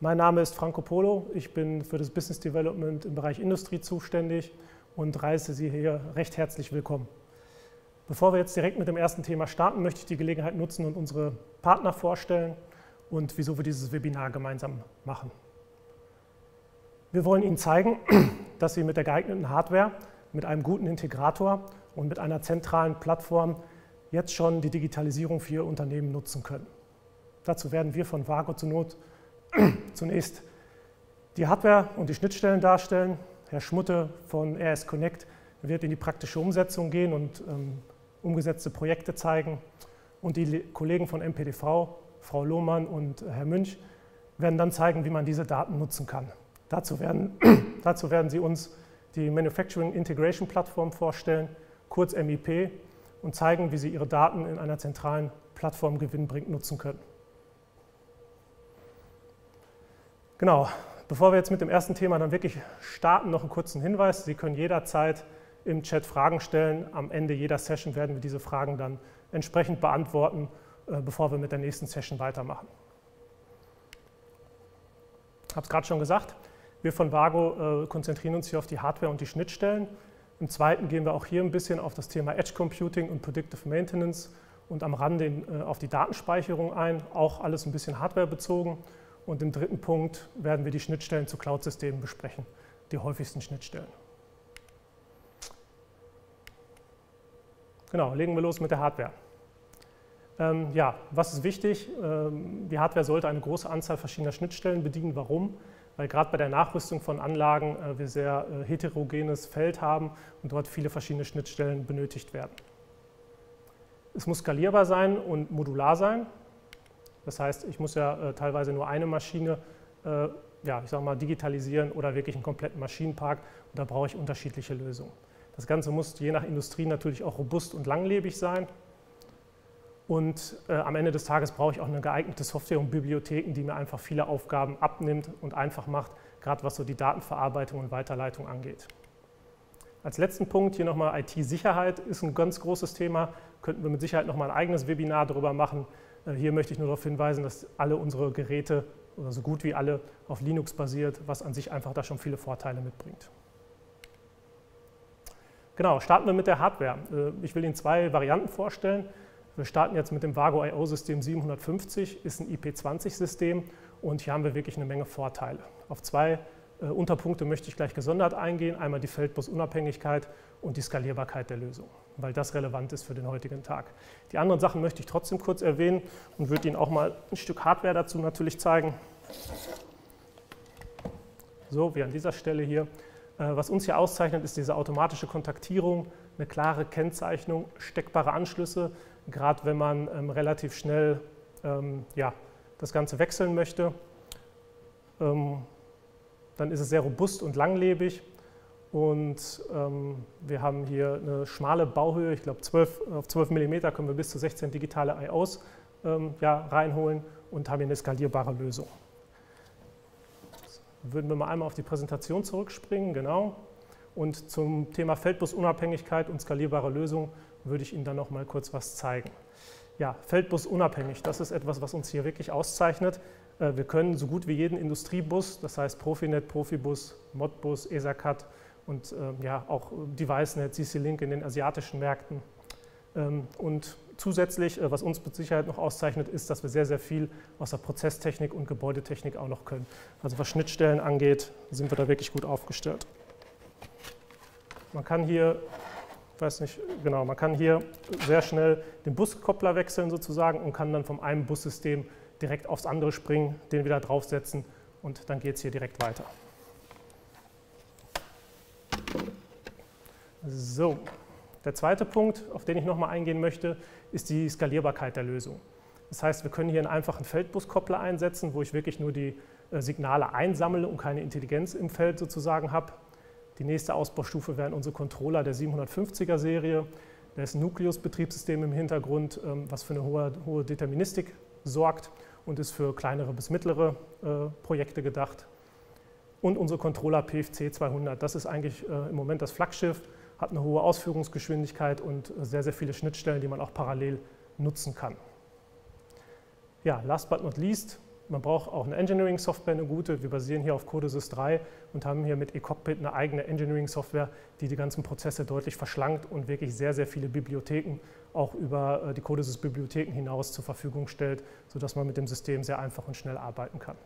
Mein Name ist Franco Polo, ich bin für das Business Development im Bereich Industrie zuständig und heiße Sie hier recht herzlich willkommen. Bevor wir jetzt direkt mit dem ersten Thema starten, möchte ich die Gelegenheit nutzen und unsere Partner vorstellen und wieso wir dieses Webinar gemeinsam machen. Wir wollen Ihnen zeigen, dass Sie mit der geeigneten Hardware, mit einem guten Integrator und mit einer zentralen Plattform jetzt schon die Digitalisierung für Ihr Unternehmen nutzen können. Dazu werden wir von Vago zunächst die Hardware und die Schnittstellen darstellen. Herr Schmutte von RS Connect wird in die praktische Umsetzung gehen und umgesetzte Projekte zeigen. Und die Kollegen von MPDV, Frau Lohmann und Herr Münch, werden dann zeigen, wie man diese Daten nutzen kann. Dazu werden Sie uns die Manufacturing Integration Plattform vorstellen, kurz MIP, und zeigen, wie Sie Ihre Daten in einer zentralen Plattform gewinnbringend nutzen können. Genau, bevor wir jetzt mit dem ersten Thema dann wirklich starten, noch einen kurzen Hinweis. Sie können jederzeit im Chat Fragen stellen. Am Ende jeder Session werden wir diese Fragen dann entsprechend beantworten, bevor wir mit der nächsten Session weitermachen. Ich habe es gerade schon gesagt, wir von Vago konzentrieren uns hier auf die Hardware und die Schnittstellen. Im zweiten gehen wir auch hier ein bisschen auf das Thema Edge Computing und Predictive Maintenance und am Rande auf die Datenspeicherung ein, auch alles ein bisschen hardwarebezogen. Und im dritten Punkt werden wir die Schnittstellen zu Cloud-Systemen besprechen, die häufigsten Schnittstellen. Genau, legen wir los mit der Hardware. Ja, was ist wichtig? Die Hardware sollte eine große Anzahl verschiedener Schnittstellen bedienen. Warum? Weil gerade bei der Nachrüstung von Anlagen wir sehr heterogenes Feld haben und dort viele verschiedene Schnittstellen benötigt werden. Es muss skalierbar sein und modular sein. Das heißt, ich muss ja teilweise nur eine Maschine ich sag mal, digitalisieren oder wirklich einen kompletten Maschinenpark. Und da brauche ich unterschiedliche Lösungen. Das Ganze muss je nach Industrie natürlich auch robust und langlebig sein. Und am Ende des Tages brauche ich auch eine geeignete Software und Bibliotheken, die mir einfach viele Aufgaben abnimmt und einfach macht, gerade was so die Datenverarbeitung und Weiterleitung angeht. Als letzten Punkt hier nochmal IT-Sicherheit ist ein ganz großes Thema. Könnten wir mit Sicherheit nochmal ein eigenes Webinar darüber machen. Hier möchte ich nur darauf hinweisen, dass alle unsere Geräte, oder so gut wie alle, auf Linux basiert, was an sich einfach da schon viele Vorteile mitbringt. Genau, starten wir mit der Hardware. Ich will Ihnen zwei Varianten vorstellen. Wir starten jetzt mit dem Vago IO-System 750, ist ein IP20-System und hier haben wir wirklich eine Menge Vorteile. Auf zwei Unterpunkte möchte ich gleich gesondert eingehen, einmal die Feldbusunabhängigkeit und die Skalierbarkeit der Lösung, weil das relevant ist für den heutigen Tag. Die anderen Sachen möchte ich trotzdem kurz erwähnen und würde Ihnen auch mal ein Stück Hardware dazu natürlich zeigen. So, wie an dieser Stelle hier. Was uns hier auszeichnet, ist diese automatische Kontaktierung, eine klare Kennzeichnung, steckbare Anschlüsse, gerade wenn man relativ schnell das Ganze wechseln möchte. Dann ist es sehr robust und langlebig und wir haben hier eine schmale Bauhöhe, ich glaube auf 12 mm können wir bis zu 16 digitale IOs reinholen und haben hier eine skalierbare Lösung. Würden wir mal einmal auf die Präsentation zurückspringen, genau. Und zum Thema Feldbusunabhängigkeit und skalierbare Lösung würde ich Ihnen dann noch mal kurz was zeigen. Ja, Feldbusunabhängig, das ist etwas, was uns hier wirklich auszeichnet. Wir können so gut wie jeden Industriebus, das heißt Profinet, Profibus, Modbus, ESACAT und auch DeviceNet, CC-Link in den asiatischen Märkten. Und zusätzlich, was uns mit Sicherheit noch auszeichnet, ist, dass wir sehr, sehr viel aus der Prozesstechnik und Gebäudetechnik auch noch können. Also was Schnittstellen angeht, sind wir da wirklich gut aufgestellt. Man kann hier, man kann hier sehr schnell den Buskoppler wechseln sozusagen und kann dann vom einen Bussystem direkt aufs andere springen, den wieder draufsetzen und dann geht es hier direkt weiter. So, der zweite Punkt, auf den ich nochmal eingehen möchte, ist die Skalierbarkeit der Lösung. Das heißt, wir können hier einen einfachen Feldbuskoppler einsetzen, wo ich wirklich nur die Signale einsammle und keine Intelligenz im Feld sozusagen habe. Die nächste Ausbaustufe wären unsere Controller der 750er Serie. Da ist ein Nucleus-Betriebssystem im Hintergrund, was für eine hohe Deterministik sorgt und ist für kleinere bis mittlere Projekte gedacht. Und unsere Controller PFC 200, das ist eigentlich im Moment das Flaggschiff, hat eine hohe Ausführungsgeschwindigkeit und sehr, sehr viele Schnittstellen, die man auch parallel nutzen kann. Ja, last but not least, Man braucht auch eine Engineering-Software, eine gute. Wir basieren hier auf Codesys 3 und haben hier mit eCockpit eine eigene Engineering-Software, die die ganzen Prozesse deutlich verschlankt und wirklich sehr, sehr viele Bibliotheken auch über die Codesys-Bibliotheken hinaus zur Verfügung stellt, sodass man mit dem System sehr einfach und schnell arbeiten kann.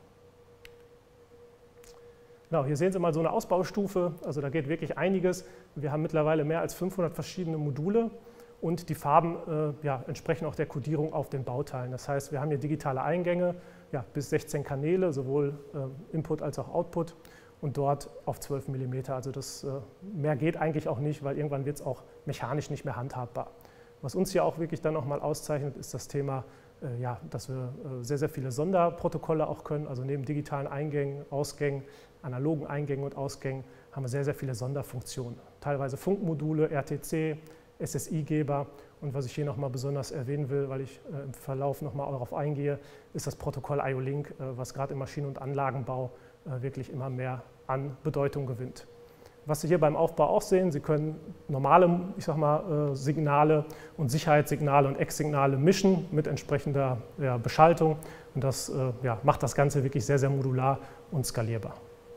Genau, hier sehen Sie mal so eine Ausbaustufe, also da geht wirklich einiges. Wir haben mittlerweile mehr als 500 verschiedene Module. Und die Farben entsprechen auch der Codierung auf den Bauteilen. Das heißt, wir haben hier digitale Eingänge, bis 16 Kanäle, sowohl Input als auch Output und dort auf 12 mm. Also mehr geht eigentlich auch nicht, weil irgendwann wird es auch mechanisch nicht mehr handhabbar. Was uns hier auch wirklich dann nochmal auszeichnet, ist das Thema, dass wir sehr, sehr viele Sonderprotokolle auch können. Also neben digitalen Eingängen, Ausgängen, analogen Eingängen und Ausgängen haben wir sehr, sehr viele Sonderfunktionen. Teilweise Funkmodule, RTC, SSI-Geber und was ich hier nochmal besonders erwähnen will, weil ich im Verlauf nochmal darauf eingehe, ist das Protokoll IO-Link, was gerade im Maschinen- und Anlagenbau wirklich immer mehr an Bedeutung gewinnt. Was Sie hier beim Aufbau auch sehen, Sie können normale, Signale und Sicherheitssignale und Ex-Signale mischen mit entsprechender Beschaltung und das macht das Ganze wirklich sehr, sehr modular und skalierbar.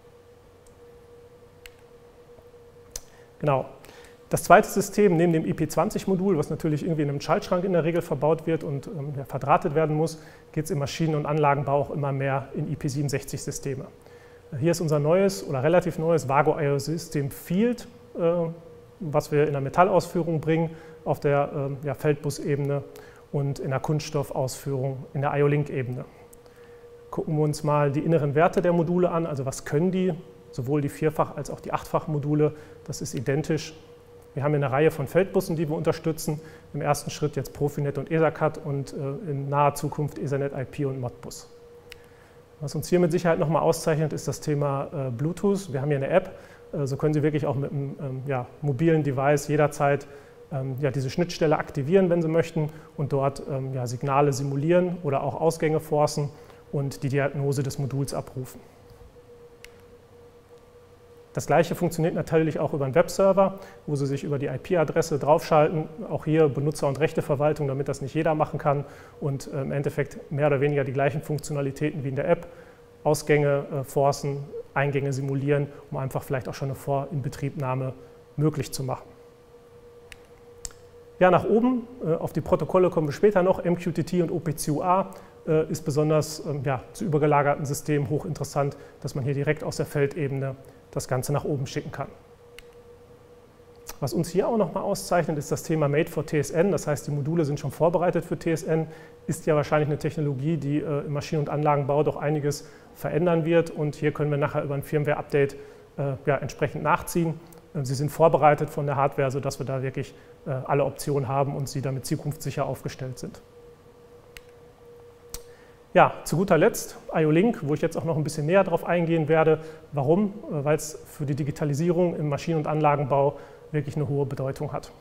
Genau. Das zweite System neben dem IP20-Modul, was natürlich irgendwie in einem Schaltschrank in der Regel verbaut wird und verdrahtet werden muss, geht es im Maschinen- und Anlagenbau auch immer mehr in IP67-Systeme. Hier ist unser neues oder relativ neues Vago IO-System Field, was wir in der Metallausführung bringen auf der Feldbus-Ebene und in der Kunststoffausführung in der IO-Link-Ebene. Gucken wir uns mal die inneren Werte der Module an, also was können die, sowohl die 4-fach- als auch die 8-fach-Module, das ist identisch. Wir haben hier eine Reihe von Feldbussen, die wir unterstützen. Im ersten Schritt jetzt Profinet und EtherCAT und in naher Zukunft Ethernet IP und Modbus. Was uns hier mit Sicherheit nochmal auszeichnet, ist das Thema Bluetooth. Wir haben hier eine App, so können Sie wirklich auch mit einem mobilen Device jederzeit diese Schnittstelle aktivieren, wenn Sie möchten, und dort Signale simulieren oder auch Ausgänge forcen und die Diagnose des Moduls abrufen. Das Gleiche funktioniert natürlich auch über einen Webserver, wo Sie sich über die IP-Adresse draufschalten. Auch hier Benutzer- und Rechteverwaltung, damit das nicht jeder machen kann und im Endeffekt mehr oder weniger die gleichen Funktionalitäten wie in der App. Ausgänge forcen, Eingänge simulieren, um einfach vielleicht auch schon eine Vorinbetriebnahme möglich zu machen. Ja, nach oben, auf die Protokolle kommen wir später noch. MQTT und OPC-UA ist besonders zu übergelagerten Systemen hochinteressant, dass man hier direkt aus der Feldebene das Ganze nach oben schicken kann. Was uns hier auch nochmal auszeichnet, ist das Thema Made for TSN. Das heißt, die Module sind schon vorbereitet für TSN. Ist ja wahrscheinlich eine Technologie, die im Maschinen- und Anlagenbau doch einiges verändern wird. Und hier können wir nachher über ein Firmware-Update entsprechend nachziehen. Sie sind vorbereitet von der Hardware, sodass wir da wirklich alle Optionen haben und sie damit zukunftssicher aufgestellt sind. Ja, zu guter Letzt IO-Link, wo ich jetzt auch noch ein bisschen näher drauf eingehen werde. Warum? Weil es für die Digitalisierung im Maschinen- und Anlagenbau wirklich eine hohe Bedeutung hat.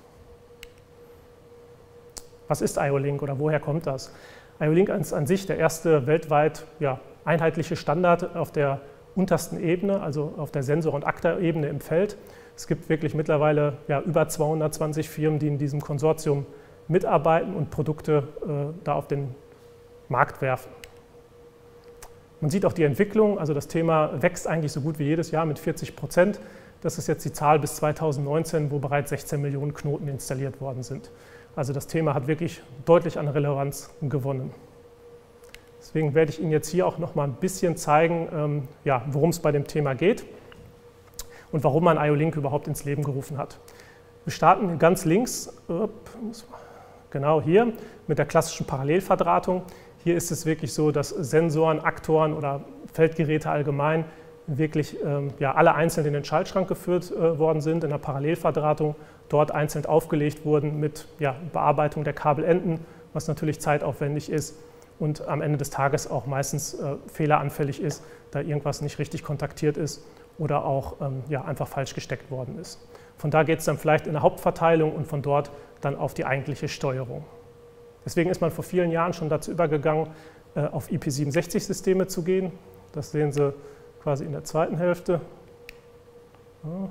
Was ist IO-Link oder woher kommt das? IO-Link ist an sich der erste weltweit einheitliche Standard auf der untersten Ebene, also auf der Sensor- und Akta-Ebene im Feld. Es gibt wirklich mittlerweile über 220 Firmen, die in diesem Konsortium mitarbeiten und Produkte da auf den Markt werfen. Man sieht auch die Entwicklung, also das Thema wächst eigentlich so gut wie jedes Jahr mit 40%. Das ist jetzt die Zahl bis 2019, wo bereits 16 Millionen Knoten installiert worden sind. Also das Thema hat wirklich deutlich an Relevanz gewonnen. Deswegen werde ich Ihnen jetzt hier auch noch mal ein bisschen zeigen, worum es bei dem Thema geht und warum man IO-Link überhaupt ins Leben gerufen hat. Wir starten ganz links, genau hier, mit der klassischen Parallelverdrahtung. Hier ist es wirklich so, dass Sensoren, Aktoren oder Feldgeräte allgemein wirklich alle einzeln in den Schaltschrank geführt worden sind, in der Parallelverdrahtung, dort einzeln aufgelegt wurden mit Bearbeitung der Kabelenden, was natürlich zeitaufwendig ist und am Ende des Tages auch meistens fehleranfällig ist, da irgendwas nicht richtig kontaktiert ist oder auch einfach falsch gesteckt worden ist. Von da geht es dann vielleicht in der Hauptverteilung und von dort dann auf die eigentliche Steuerung. Deswegen ist man vor vielen Jahren schon dazu übergegangen, auf IP67-Systeme zu gehen. Das sehen Sie quasi in der zweiten Hälfte. Ja.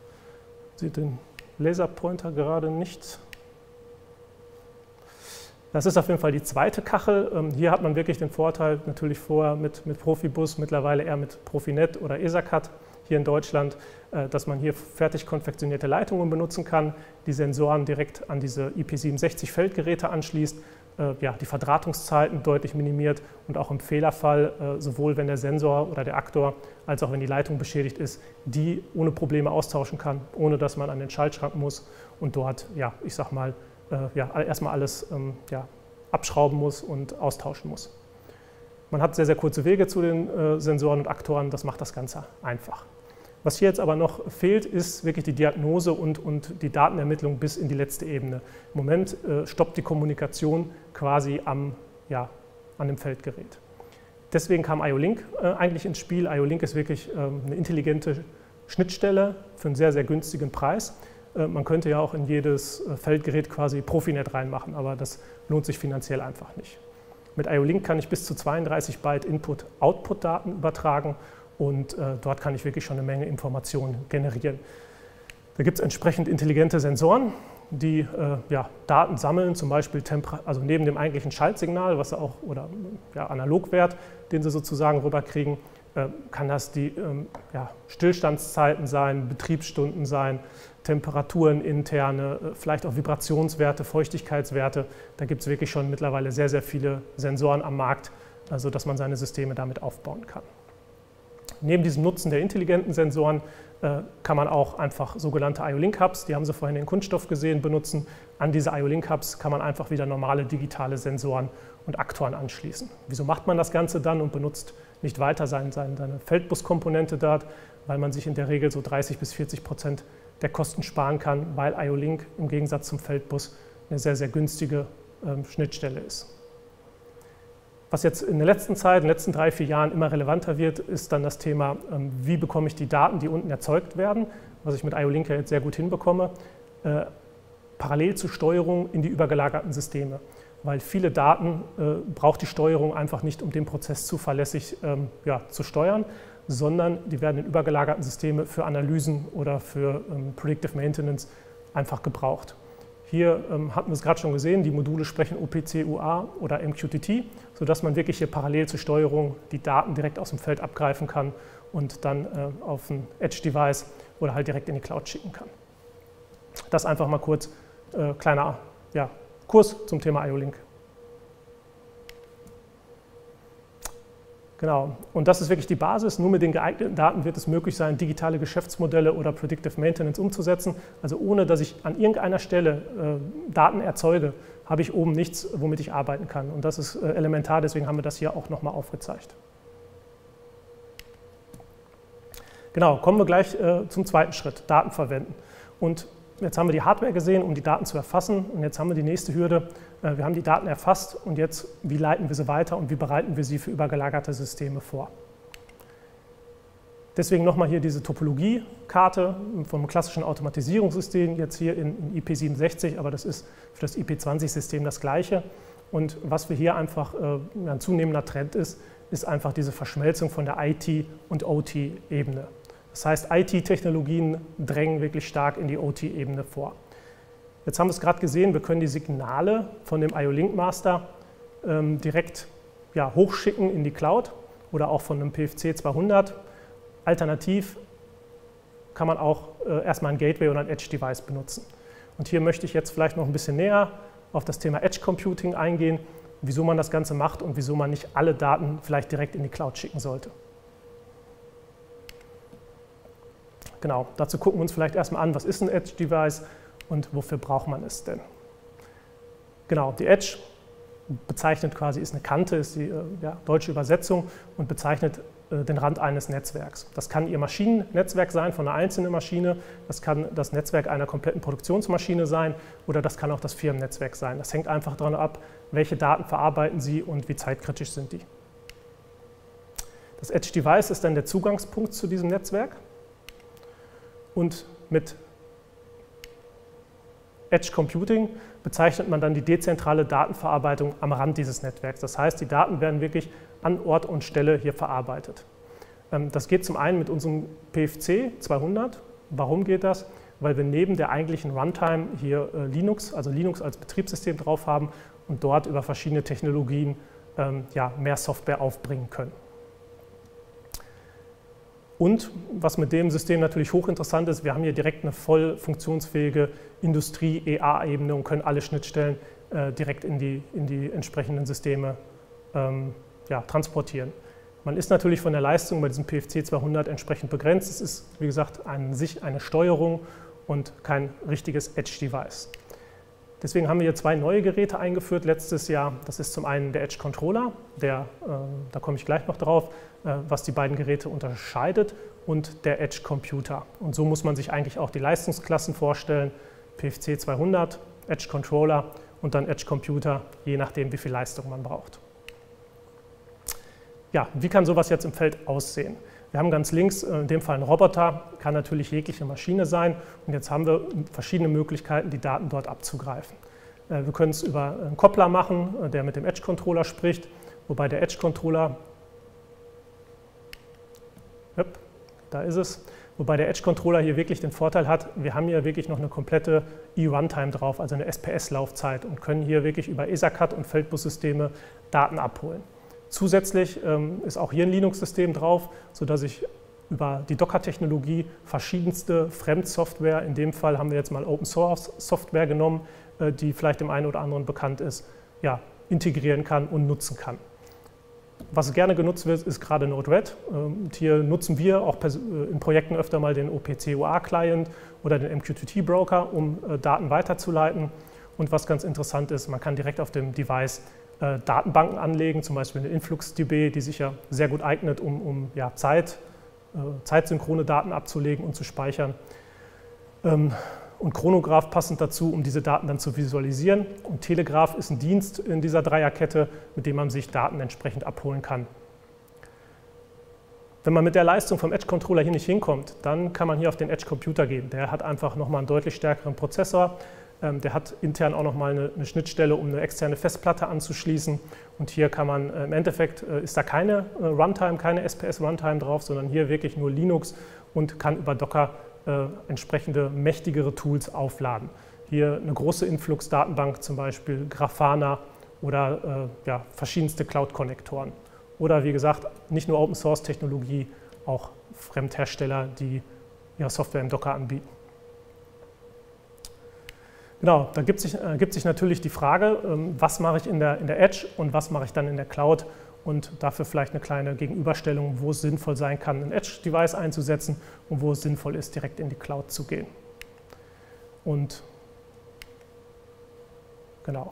Sieht den Laserpointer gerade nicht. Das ist auf jeden Fall die zweite Kachel. Hier hat man wirklich den Vorteil, natürlich vorher mit Profibus, mittlerweile eher mit Profinet oder ESACAT hier in Deutschland, dass man hier fertig konfektionierte Leitungen benutzen kann, die Sensoren direkt an diese IP67 Feldgeräte anschließt, die Verdrahtungszeiten deutlich minimiert und auch im Fehlerfall, sowohl wenn der Sensor oder der Aktor als auch wenn die Leitung beschädigt ist, die ohne Probleme austauschen kann, ohne dass man an den Schaltschrank muss und dort, ich sag mal, erstmal alles abschrauben muss und austauschen muss. Man hat sehr, sehr kurze Wege zu den Sensoren und Aktoren, das macht das Ganze einfach. Was hier jetzt aber noch fehlt, ist wirklich die Diagnose und die Datenermittlung bis in die letzte Ebene. Im Moment stoppt die Kommunikation quasi an dem Feldgerät. Deswegen kam IO-Link eigentlich ins Spiel. IO-Link ist wirklich eine intelligente Schnittstelle für einen sehr, sehr günstigen Preis. Man könnte ja auch in jedes Feldgerät quasi Profinet reinmachen, aber das lohnt sich finanziell einfach nicht. Mit IO-Link kann ich bis zu 32 Byte Input-Output-Daten übertragen und dort kann ich wirklich schon eine Menge Informationen generieren. Da gibt es entsprechend intelligente Sensoren, die Daten sammeln, zum Beispiel also neben dem eigentlichen Schaltsignal, was auch, oder Analogwert, den sie sozusagen rüberkriegen, kann das die Stillstandszeiten sein, Betriebsstunden sein, Temperaturen interne, vielleicht auch Vibrationswerte, Feuchtigkeitswerte. Da gibt es wirklich schon mittlerweile sehr, sehr viele Sensoren am Markt, sodass man seine Systeme damit aufbauen kann. Neben diesem Nutzen der intelligenten Sensoren kann man auch einfach sogenannte IO-Link-Hubs, die haben Sie vorhin in Kunststoff gesehen, benutzen. An diese IO-Link-Hubs kann man einfach wieder normale digitale Sensoren und Aktoren anschließen. Wieso macht man das Ganze dann und benutzt nicht weiter seine Feldbus-Komponente dort? Weil man sich in der Regel so 30–40% der Kosten sparen kann, weil IO-Link im Gegensatz zum Feldbus eine sehr, sehr günstige Schnittstelle ist. Was jetzt in der letzten Zeit, in den letzten 3–4 Jahren immer relevanter wird, ist dann das Thema, wie bekomme ich die Daten, die unten erzeugt werden, was ich mit IO-Link ja jetzt sehr gut hinbekomme, parallel zur Steuerung in die übergelagerten Systeme. Weil viele Daten braucht die Steuerung einfach nicht, um den Prozess zuverlässig zu steuern, sondern die werden in übergelagerten Systeme für Analysen oder für Predictive Maintenance einfach gebraucht. Hier hatten wir es gerade schon gesehen, die Module sprechen OPC UA oder MQTT, sodass man wirklich hier parallel zur Steuerung die Daten direkt aus dem Feld abgreifen kann und dann auf ein Edge-Device oder halt direkt in die Cloud schicken kann. Das einfach mal kurz, kleiner Kurs zum Thema IO-Link. Genau, und das ist wirklich die Basis. Nur mit den geeigneten Daten wird es möglich sein, digitale Geschäftsmodelle oder Predictive Maintenance umzusetzen. Also ohne, dass ich an irgendeiner Stelle Daten erzeuge, habe ich oben nichts, womit ich arbeiten kann. Und das ist elementar, deswegen haben wir das hier auch nochmal aufgezeigt. Genau, kommen wir gleich zum zweiten Schritt, Daten verwenden. Und jetzt haben wir die Hardware gesehen, um die Daten zu erfassen. Und jetzt haben wir die nächste Hürde. Wir haben die Daten erfasst und jetzt, wie leiten wir sie weiter und wie bereiten wir sie für übergelagerte Systeme vor. Deswegen nochmal hier diese Topologiekarte vom klassischen Automatisierungssystem, jetzt hier in IP67, aber das ist für das IP20-System das Gleiche. Und was wir hier einfach ein zunehmender Trend ist einfach diese Verschmelzung von der IT- und OT-Ebene. Das heißt, IT-Technologien drängen wirklich stark in die OT-Ebene vor. Jetzt haben wir es gerade gesehen, wir können die Signale von dem IO-Link Master direkt hochschicken in die Cloud oder auch von einem PFC 200. Alternativ kann man auch erstmal ein Gateway oder ein Edge-Device benutzen. Und hier möchte ich jetzt vielleicht noch ein bisschen näher auf das Thema Edge Computing eingehen, wieso man das Ganze macht und wieso man nicht alle Daten vielleicht direkt in die Cloud schicken sollte. Genau, dazu gucken wir uns vielleicht erstmal an, was ist ein Edge-Device und wofür braucht man es denn? Genau, die Edge bezeichnet quasi, ist eine Kante, ist die deutsche Übersetzung und bezeichnet den Rand eines Netzwerks. Das kann Ihr Maschinennetzwerk sein von einer einzelnen Maschine, das kann das Netzwerk einer kompletten Produktionsmaschine sein oder das kann auch das Firmennetzwerk sein. Das hängt einfach davon ab, welche Daten verarbeiten Sie und wie zeitkritisch sind die. Das Edge-Device ist dann der Zugangspunkt zu diesem Netzwerk und mit Edge Computing bezeichnet man dann die dezentrale Datenverarbeitung am Rand dieses Netzwerks. Das heißt, die Daten werden wirklich an Ort und Stelle hier verarbeitet. Das geht zum einen mit unserem PFC 200. Warum geht das? weil wir neben der eigentlichen Runtime hier Linux, also Linux als Betriebssystem drauf haben und dort über verschiedene Technologien mehr Software aufbringen können. Und was mit dem System natürlich hochinteressant ist, wir haben hier direkt eine voll funktionsfähige Industrie-EA-Ebene und können alle Schnittstellen direkt in die entsprechenden Systeme transportieren. Man ist natürlich von der Leistung bei diesem PFC 200 entsprechend begrenzt. Es ist, wie gesagt, an sich eine Steuerung und kein richtiges Edge-Device. Deswegen haben wir hier zwei neue Geräte eingeführt letztes Jahr. Das ist zum einen der Edge Controller, da komme ich gleich noch drauf, was die beiden Geräte unterscheidet, und der Edge Computer. Und so muss man sich eigentlich auch die Leistungsklassen vorstellen: PFC 200, Edge Controller und dann Edge Computer, je nachdem, wie viel Leistung man braucht. Ja, wie kann sowas jetzt im Feld aussehen? Wir haben ganz links in dem Fall einen Roboter, kann natürlich jegliche Maschine sein, und jetzt haben wir verschiedene Möglichkeiten, die Daten dort abzugreifen. Wir können es über einen Koppler machen, der mit dem Edge-Controller spricht, wobei der Edge-Controller, da ist es, wobei der Edge-Controller hier wirklich den Vorteil hat, wir haben hier wirklich noch eine komplette E-Runtime drauf, also eine SPS-Laufzeit, und können hier wirklich über EtherCAT und Feldbussysteme Daten abholen. Zusätzlich ist auch hier ein Linux-System drauf, sodass ich über die Docker-Technologie verschiedenste Fremdsoftware, in dem Fall haben wir jetzt mal Open-Source-Software genommen, die vielleicht dem einen oder anderen bekannt ist, integrieren kann und nutzen kann. Was gerne genutzt wird, ist gerade Node-RED. Und hier nutzen wir auch in Projekten öfter mal den OPC-UA-Client oder den MQTT-Broker, um Daten weiterzuleiten. Und was ganz interessant ist, man kann direkt auf dem Device Datenbanken anlegen, zum Beispiel eine InfluxDB, die sich ja sehr gut eignet, um zeitsynchrone Daten abzulegen und zu speichern. Und Chronograph passend dazu, um diese Daten dann zu visualisieren. Und Telegraph ist ein Dienst in dieser Dreierkette, mit dem man sich Daten entsprechend abholen kann. Wenn man mit der Leistung vom Edge-Controller hier nicht hinkommt, dann kann man hier auf den Edge-Computer gehen. Der hat einfach nochmal einen deutlich stärkeren Prozessor. Der hat intern auch nochmal eine Schnittstelle, um eine externe Festplatte anzuschließen. Und hier kann man, im Endeffekt ist da keine Runtime, keine SPS-Runtime drauf, sondern hier wirklich nur Linux und kann über Docker entsprechende mächtigere Tools aufladen. Hier eine große Influx-Datenbank, zum Beispiel Grafana oder verschiedenste Cloud-Konnektoren. Oder wie gesagt, nicht nur Open-Source-Technologie, auch Fremdhersteller, die ihre Software im Docker anbieten. Genau, da gibt sich natürlich die Frage, was mache ich in der Edge und was mache ich dann in der Cloud, und dafür vielleicht eine kleine Gegenüberstellung, wo es sinnvoll sein kann, ein Edge-Device einzusetzen und wo es sinnvoll ist, direkt in die Cloud zu gehen. Und genau,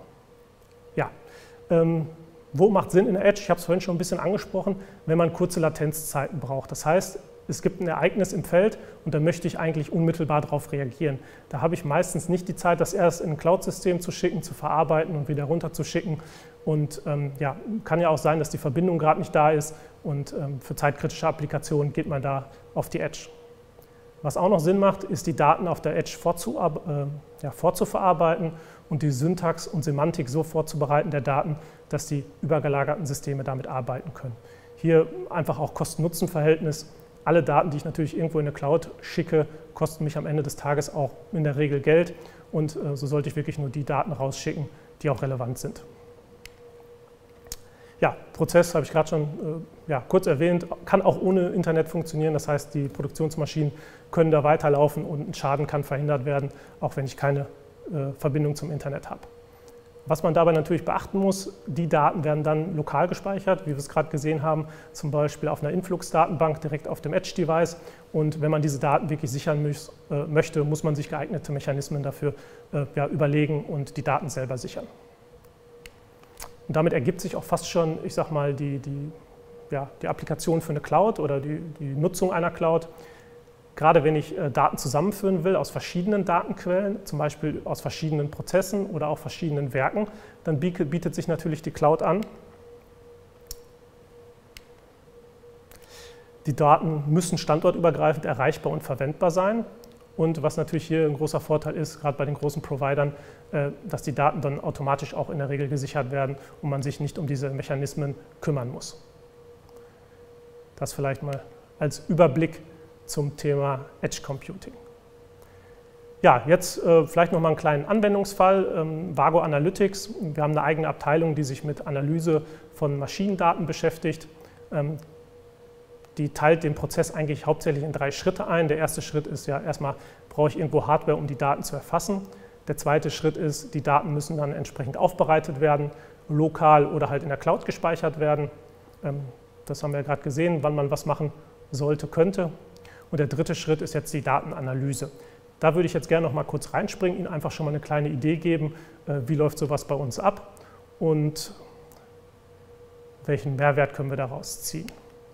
wo macht Sinn in der Edge? Ich habe es vorhin schon ein bisschen angesprochen, wenn man kurze Latenzzeiten braucht. Das heißt, es gibt ein Ereignis im Feld und da möchte ich eigentlich unmittelbar darauf reagieren. Da habe ich meistens nicht die Zeit, das erst in ein Cloud-System zu schicken, zu verarbeiten und wieder runter zu schicken. Und kann ja auch sein, dass die Verbindung gerade nicht da ist, und für zeitkritische Applikationen geht man da auf die Edge. Was auch noch Sinn macht, ist, die Daten auf der Edge vorzuverarbeiten und die Syntax und Semantik so vorzubereiten der Daten, dass die übergelagerten Systeme damit arbeiten können. Hier einfach auch Kosten-Nutzen-Verhältnis. Alle Daten, die ich natürlich irgendwo in eine Cloud schicke, kosten mich am Ende des Tages auch in der Regel Geld, und so sollte ich wirklich nur die Daten rausschicken, die auch relevant sind. Ja, Prozess habe ich gerade schon kurz erwähnt, kann auch ohne Internet funktionieren. Das heißt, die Produktionsmaschinen können da weiterlaufen und ein Schaden kann verhindert werden, auch wenn ich keine Verbindung zum Internet habe. Was man dabei natürlich beachten muss, die Daten werden dann lokal gespeichert, wie wir es gerade gesehen haben, zum Beispiel auf einer Influx-Datenbank direkt auf dem Edge-Device. Und wenn man diese Daten wirklich sichern möchte, muss man sich geeignete Mechanismen dafür überlegen und die Daten selber sichern. Und damit ergibt sich auch fast schon, ich sag mal, die Applikation für eine Cloud oder die Nutzung einer Cloud. Gerade wenn ich Daten zusammenführen will aus verschiedenen Datenquellen, zum Beispiel aus verschiedenen Prozessen oder auch verschiedenen Werken, dann bietet sich natürlich die Cloud an. Die Daten müssen standortübergreifend erreichbar und verwendbar sein. Und was natürlich hier ein großer Vorteil ist, gerade bei den großen Providern, dass die Daten dann automatisch auch in der Regel gesichert werden und man sich nicht um diese Mechanismen kümmern muss. Das vielleicht mal als Überblick zum Thema Edge Computing. Ja, jetzt vielleicht noch mal einen kleinen Anwendungsfall, Vago Analytics. Wir haben eine eigene Abteilung, die sich mit Analyse von Maschinendaten beschäftigt. Die teilt den Prozess eigentlich hauptsächlich in 3 Schritte ein. Der erste Schritt ist ja erstmal, brauche ich irgendwo Hardware, um die Daten zu erfassen. Der zweite Schritt ist, die Daten müssen dann entsprechend aufbereitet werden, lokal oder halt in der Cloud gespeichert werden. Das haben wir ja gerade gesehen, wann man was machen sollte, könnte. Und der dritte Schritt ist jetzt die Datenanalyse. Da würde ich jetzt gerne noch mal kurz reinspringen, Ihnen einfach schon mal eine kleine Idee geben, wie läuft sowas bei uns ab und welchen Mehrwert können wir daraus ziehen.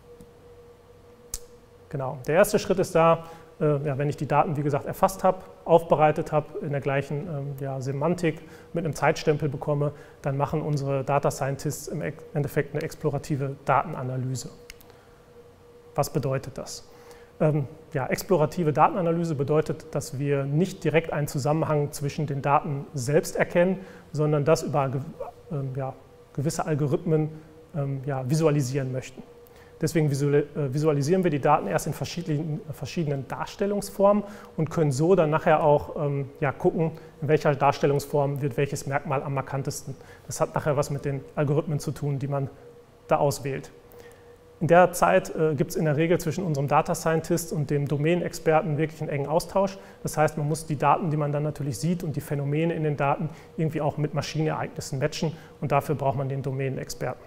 Genau, der erste Schritt ist da, wenn ich die Daten, wie gesagt, erfasst habe, aufbereitet habe, in der gleichen Semantik mit einem Zeitstempel bekomme, dann machen unsere Data Scientists im Endeffekt eine explorative Datenanalyse. Was bedeutet das? Explorative Datenanalyse bedeutet, dass wir nicht direkt einen Zusammenhang zwischen den Daten selbst erkennen, sondern das über gewisse Algorithmen visualisieren möchten. Deswegen visualisieren wir die Daten erst in verschiedenen Darstellungsformen und können so dann nachher auch gucken, in welcher Darstellungsform wird welches Merkmal am markantesten. Das hat nachher was mit den Algorithmen zu tun, die man da auswählt. In der Zeit gibt es in der Regel zwischen unserem Data Scientist und dem Domänenexperten wirklich einen engen Austausch. Das heißt, man muss die Daten, die man dann natürlich sieht und die Phänomene in den Daten irgendwie auch mit Maschinenereignissen matchen und dafür braucht man den Domänenexperten.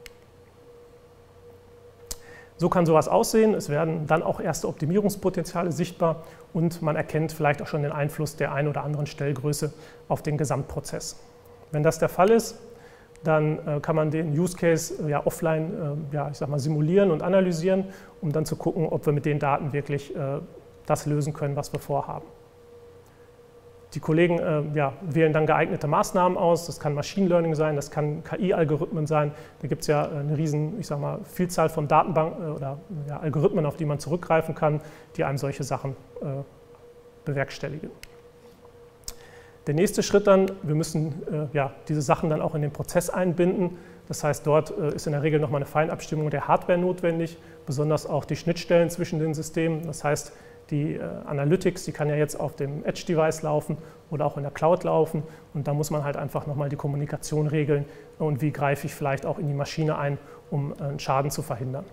So kann sowas aussehen. Es werden dann auch erste Optimierungspotenziale sichtbar und man erkennt vielleicht auch schon den Einfluss der einen oder anderen Stellgröße auf den Gesamtprozess. Wenn das der Fall ist, dann kann man den Use Case offline simulieren und analysieren, um dann zu gucken, ob wir mit den Daten wirklich das lösen können, was wir vorhaben. Die Kollegen wählen dann geeignete Maßnahmen aus. Das kann Machine Learning sein, das kann KI-Algorithmen sein. Da gibt es ja eine riesen, Vielzahl von Datenbanken oder Algorithmen, auf die man zurückgreifen kann, die einem solche Sachen bewerkstelligen. Der nächste Schritt dann, wir müssen diese Sachen dann auch in den Prozess einbinden. Das heißt, dort ist in der Regel nochmal eine Feinabstimmung der Hardware notwendig, besonders auch die Schnittstellen zwischen den Systemen. Das heißt, die Analytics, die kann ja jetzt auf dem Edge-Device laufen oder auch in der Cloud laufen. Und da muss man halt einfach nochmal die Kommunikation regeln und wie greife ich vielleicht auch in die Maschine ein, um einen Schaden zu verhindern.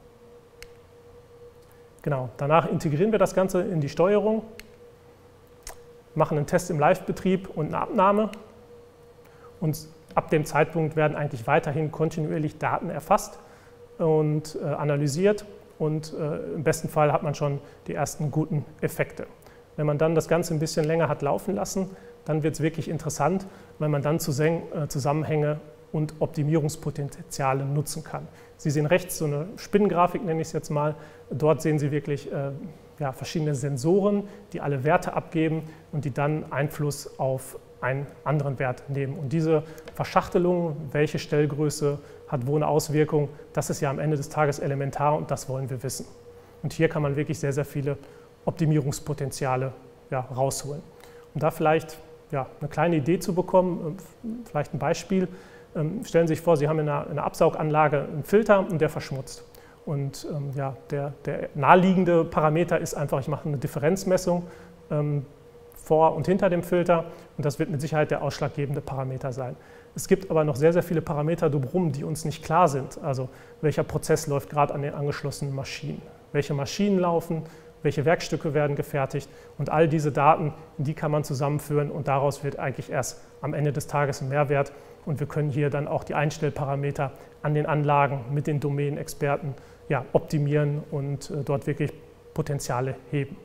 Genau, danach integrieren wir das Ganze in die Steuerung, machen einen Test im Live-Betrieb und eine Abnahme und ab dem Zeitpunkt werden eigentlich weiterhin kontinuierlich Daten erfasst und analysiert und im besten Fall hat man schon die ersten guten Effekte. Wenn man dann das Ganze ein bisschen länger hat laufen lassen, dann wird es wirklich interessant, weil man dann Zusammenhänge und Optimierungspotenziale nutzen kann. Sie sehen rechts so eine Spinnengrafik, nenne ich es jetzt mal. Dort sehen Sie wirklich verschiedene Sensoren, die alle Werte abgeben und die dann Einfluss auf einen anderen Wert nehmen. Und diese Verschachtelung, welche Stellgröße hat wo eine Auswirkung, das ist ja am Ende des Tages elementar und das wollen wir wissen. Und hier kann man wirklich sehr, sehr viele Optimierungspotenziale rausholen. Um da vielleicht eine kleine Idee zu bekommen, vielleicht ein Beispiel. Stellen Sie sich vor, Sie haben in einer Absauganlage einen Filter und der verschmutzt. Und der naheliegende Parameter ist einfach, ich mache eine Differenzmessung vor und hinter dem Filter und das wird mit Sicherheit der ausschlaggebende Parameter sein. Es gibt aber noch sehr, sehr viele Parameter drumherum, die uns nicht klar sind. Also welcher Prozess läuft gerade an den angeschlossenen Maschinen, welche Maschinen laufen, welche Werkstücke werden gefertigt und all diese Daten, die kann man zusammenführen und daraus wird eigentlich erst am Ende des Tages ein Mehrwert und wir können hier dann auch die Einstellparameter an den Anlagen mit den Domänenexperten optimieren und dort wirklich Potenziale heben.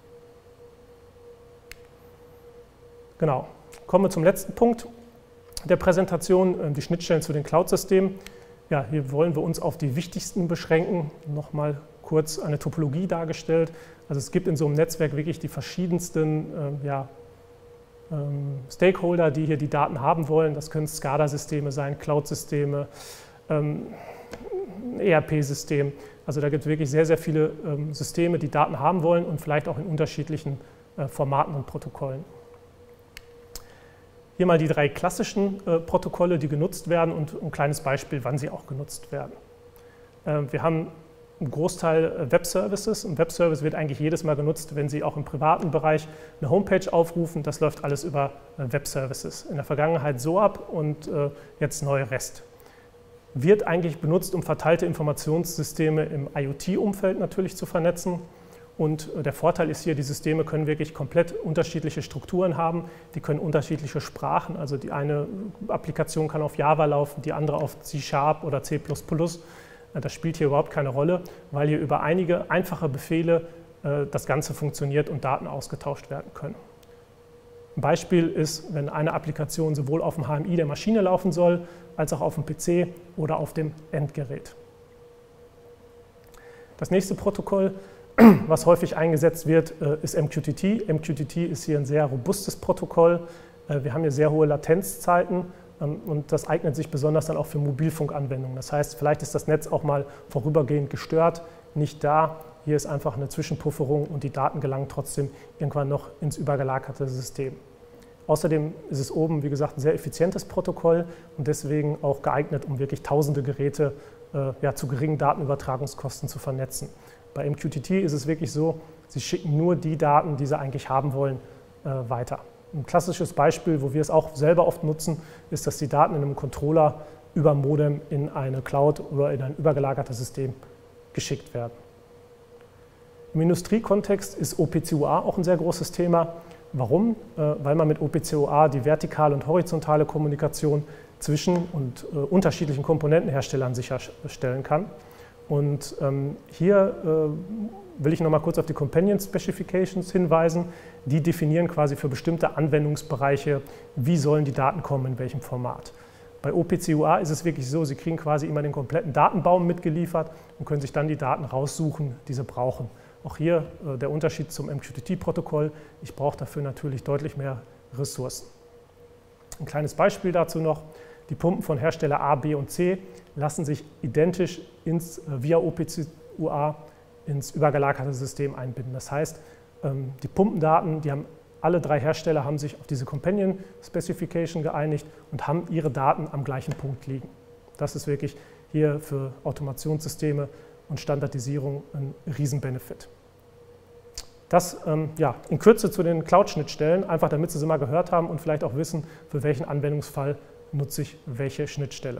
Genau, kommen wir zum letzten Punkt der Präsentation, die Schnittstellen zu den Cloud-Systemen. Ja, hier wollen wir uns auf die wichtigsten beschränken. Nochmal kurz eine Topologie dargestellt. Also es gibt in so einem Netzwerk wirklich die verschiedensten Stakeholder, die hier die Daten haben wollen. Das können SCADA-Systeme sein, Cloud-Systeme, ERP-System. Also da gibt es wirklich sehr, sehr viele Systeme, die Daten haben wollen und vielleicht auch in unterschiedlichen Formaten und Protokollen. Hier mal die 3 klassischen Protokolle, die genutzt werden und ein kleines Beispiel, wann sie auch genutzt werden. Wir haben ein Großteil Web-Services. Ein Web-Service wird eigentlich jedes Mal genutzt, wenn Sie auch im privaten Bereich eine Homepage aufrufen. Das läuft alles über Web-Services. In der Vergangenheit SOAP und jetzt neu REST. Wird eigentlich benutzt, um verteilte Informationssysteme im IoT-Umfeld natürlich zu vernetzen. Und der Vorteil ist hier, die Systeme können wirklich komplett unterschiedliche Strukturen haben. Die können unterschiedliche Sprachen, also die eine Applikation kann auf Java laufen, die andere auf C# oder C++. Das spielt hier überhaupt keine Rolle, weil hier über einige einfache Befehle das Ganze funktioniert und Daten ausgetauscht werden können. Ein Beispiel ist, wenn eine Applikation sowohl auf dem HMI der Maschine laufen soll, als auch auf dem PC oder auf dem Endgerät. Das nächste Protokoll, was häufig eingesetzt wird, ist MQTT. MQTT ist hier ein sehr robustes Protokoll. Wir haben hier sehr hohe Latenzzeiten und das eignet sich besonders dann auch für Mobilfunkanwendungen. Das heißt, vielleicht ist das Netz auch mal vorübergehend gestört, nicht da. Hier ist einfach eine Zwischenpufferung und die Daten gelangen trotzdem irgendwann noch ins übergelagerte System. Außerdem ist es oben, wie gesagt, ein sehr effizientes Protokoll und deswegen auch geeignet, um wirklich tausende Geräte zu geringen Datenübertragungskosten zu vernetzen. Bei MQTT ist es wirklich so, Sie schicken nur die Daten, die Sie eigentlich haben wollen, weiter. Ein klassisches Beispiel, wo wir es auch selber oft nutzen, ist, dass die Daten in einem Controller über Modem in eine Cloud oder in ein übergelagertes System geschickt werden. Im Industriekontext ist OPC-UA auch ein sehr großes Thema. Warum? Weil man mit OPC-UA die vertikale und horizontale Kommunikation zwischen und unterschiedlichen Komponentenherstellern sicherstellen kann. Und hier will ich noch mal kurz auf die Companion Specifications hinweisen. Die definieren quasi für bestimmte Anwendungsbereiche, wie sollen die Daten kommen, in welchem Format. Bei OPC-UA ist es wirklich so, Sie kriegen quasi immer den kompletten Datenbaum mitgeliefert und können sich dann die Daten raussuchen, die Sie brauchen. Auch hier der Unterschied zum MQTT-Protokoll. Ich brauche dafür natürlich deutlich mehr Ressourcen. Ein kleines Beispiel dazu noch. Die Pumpen von Hersteller A, B und C lassen sich identisch via OPC-UA ins übergelagerte System einbinden. Das heißt, die Pumpendaten, alle drei Hersteller haben sich auf diese Companion Specification geeinigt und haben ihre Daten am gleichen Punkt liegen. Das ist wirklich hier für Automationssysteme und Standardisierung ein Riesenbenefit. Das in Kürze zu den Cloud-Schnittstellen, einfach damit Sie sie mal gehört haben und vielleicht auch wissen, für welchen Anwendungsfall nutze ich welche Schnittstelle.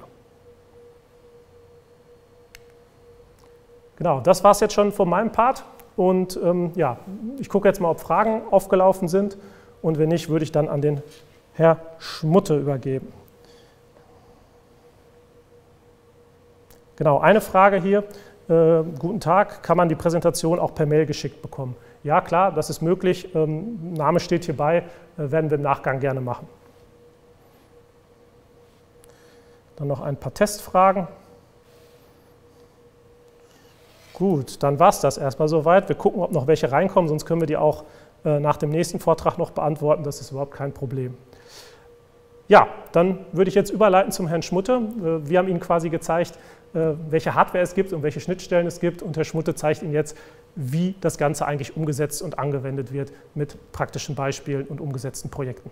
Genau, das war es jetzt schon von meinem Part. Und ich gucke jetzt mal, ob Fragen aufgelaufen sind. Und wenn nicht, würde ich dann an den Herr Schmutte übergeben. Genau, eine Frage hier. Guten Tag, kann man die Präsentation auch per Mail geschickt bekommen? Ja, klar, das ist möglich. Name steht hier bei, werden wir im Nachgang gerne machen. Dann noch ein paar Testfragen. Gut, dann war es das erstmal soweit. Wir gucken, ob noch welche reinkommen, sonst können wir die auch nach dem nächsten Vortrag noch beantworten. Das ist überhaupt kein Problem. Ja, dann würde ich jetzt überleiten zum Herrn Schmutte. Wir haben Ihnen quasi gezeigt, welche Hardware es gibt und welche Schnittstellen es gibt. Und Herr Schmutte zeigt Ihnen jetzt, wie das Ganze eigentlich umgesetzt und angewendet wird mit praktischen Beispielen und umgesetzten Projekten.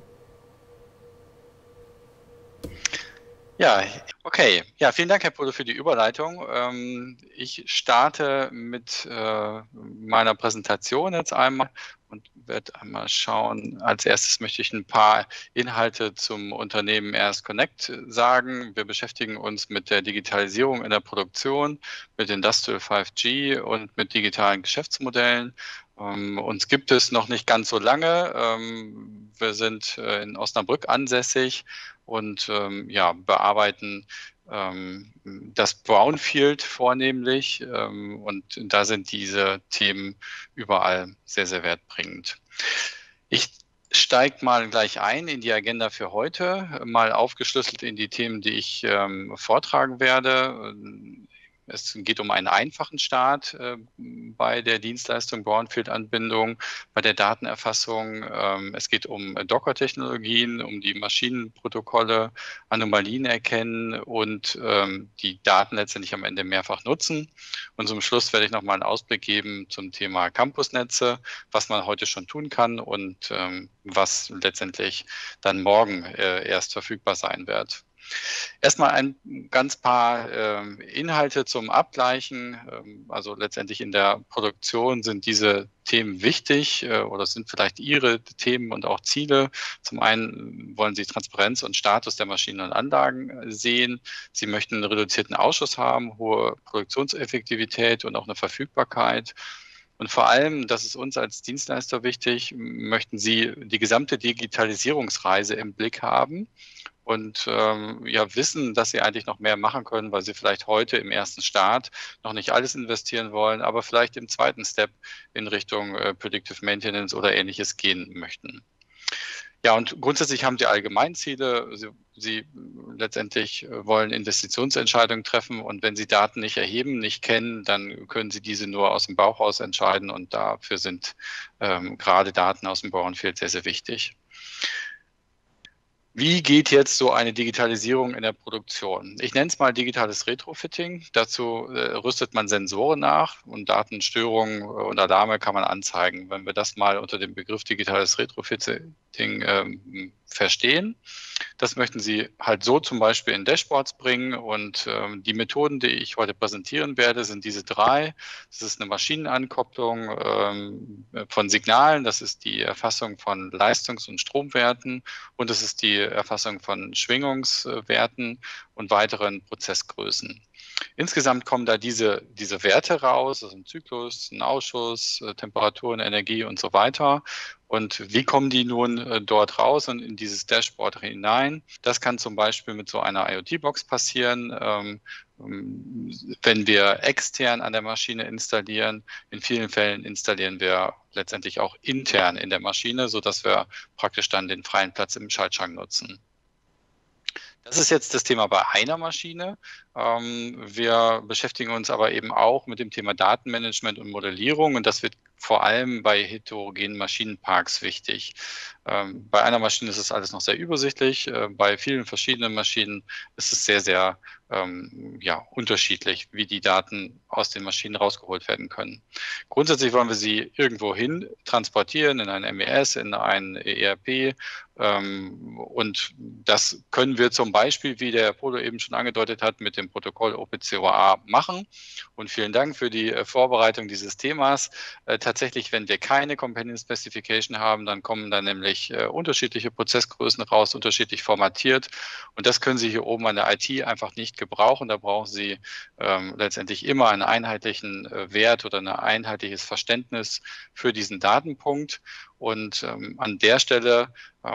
Ja, okay. Ja, vielen Dank, Herr Pudel, für die Überleitung. Ich starte mit meiner Präsentation jetzt einmal und werde einmal schauen. Als erstes möchte ich ein paar Inhalte zum Unternehmen RS Connect sagen. Wir beschäftigen uns mit der Digitalisierung in der Produktion, mit Industrial 5G und mit digitalen Geschäftsmodellen. Uns gibt es noch nicht ganz so lange. Wir sind in Osnabrück ansässig und bearbeiten das Brownfield vornehmlich und da sind diese Themen überall sehr, sehr wertbringend. Ich steige mal gleich ein in die Agenda für heute, mal aufgeschlüsselt in die Themen, die ich vortragen werde. Es geht um einen einfachen Start bei der Dienstleistung Brownfield-Anbindung, bei der Datenerfassung. Es geht um Docker-Technologien, um die Maschinenprotokolle, Anomalien erkennen und die Daten letztendlich am Ende mehrfach nutzen. Und zum Schluss werde ich nochmal einen Ausblick geben zum Thema Campusnetze, was man heute schon tun kann und was letztendlich dann morgen erst verfügbar sein wird. Erstmal ein ganz paar Inhalte zum Abgleichen. Also letztendlich in der Produktion sind diese Themen wichtig oder sind vielleicht Ihre Themen und auch Ziele. Zum einen wollen Sie Transparenz und Status der Maschinen und Anlagen sehen. Sie möchten einen reduzierten Ausschuss haben, hohe Produktionseffektivität und auch eine Verfügbarkeit. Und vor allem, das ist uns als Dienstleister wichtig, möchten Sie die gesamte Digitalisierungsreise im Blick haben und ja wissen, dass Sie eigentlich noch mehr machen können, weil Sie vielleicht heute im ersten Start noch nicht alles investieren wollen, aber vielleicht im zweiten Step in Richtung Predictive Maintenance oder Ähnliches gehen möchten. Ja, und grundsätzlich haben Sie Allgemeinziele. Sie letztendlich wollen Investitionsentscheidungen treffen und wenn Sie Daten nicht erheben, nicht kennen, dann können Sie diese nur aus dem Bauch raus entscheiden und dafür sind gerade Daten aus dem Brownfield sehr, sehr wichtig. Wie geht jetzt so eine Digitalisierung in der Produktion? Ich nenne es mal digitales Retrofitting. Dazu rüstet man Sensoren nach und Datenstörungen und Alarme kann man anzeigen. Wenn wir das mal unter dem Begriff digitales Retrofitting verstehen, das möchten Sie halt so zum Beispiel in Dashboards bringen und die Methoden, die ich heute präsentieren werde, sind diese drei. Das ist eine Maschinenankopplung von Signalen, das ist die Erfassung von Leistungs- und Stromwerten und das ist die Erfassung von Schwingungswerten und weiteren Prozessgrößen. Insgesamt kommen da diese Werte raus, also ein Zyklus, ein Ausschuss, Temperaturen, Energie und so weiter. Und wie kommen die nun dort raus und in dieses Dashboard hinein? Das kann zum Beispiel mit so einer IoT-Box passieren, wenn wir extern an der Maschine installieren. In vielen Fällen installieren wir letztendlich auch intern in der Maschine, sodass wir praktisch dann den freien Platz im Schaltschrank nutzen. Das ist jetzt das Thema bei einer Maschine. Wir beschäftigen uns aber eben auch mit dem Thema Datenmanagement und Modellierung und das wird vor allem bei heterogenen Maschinenparks wichtig. Bei einer Maschine ist es alles noch sehr übersichtlich, bei vielen verschiedenen Maschinen ist es sehr, sehr unterschiedlich, wie die Daten aus den Maschinen rausgeholt werden können. Grundsätzlich wollen wir sie irgendwo hin transportieren, in ein MES, in ein ERP, und das können wir zum Beispiel, wie der Polo eben schon angedeutet hat, mit dem Protokoll OPC-UA machen. Und vielen Dank für die Vorbereitung dieses Themas. Tatsächlich, wenn wir keine Companion Specification haben, dann kommen dann nämlich unterschiedliche Prozessgrößen raus, unterschiedlich formatiert. Und das können Sie hier oben an der IT einfach nicht gebrauchen. Da brauchen Sie letztendlich immer einen einheitlichen Wert oder ein einheitliches Verständnis für diesen Datenpunkt. Und an der Stelle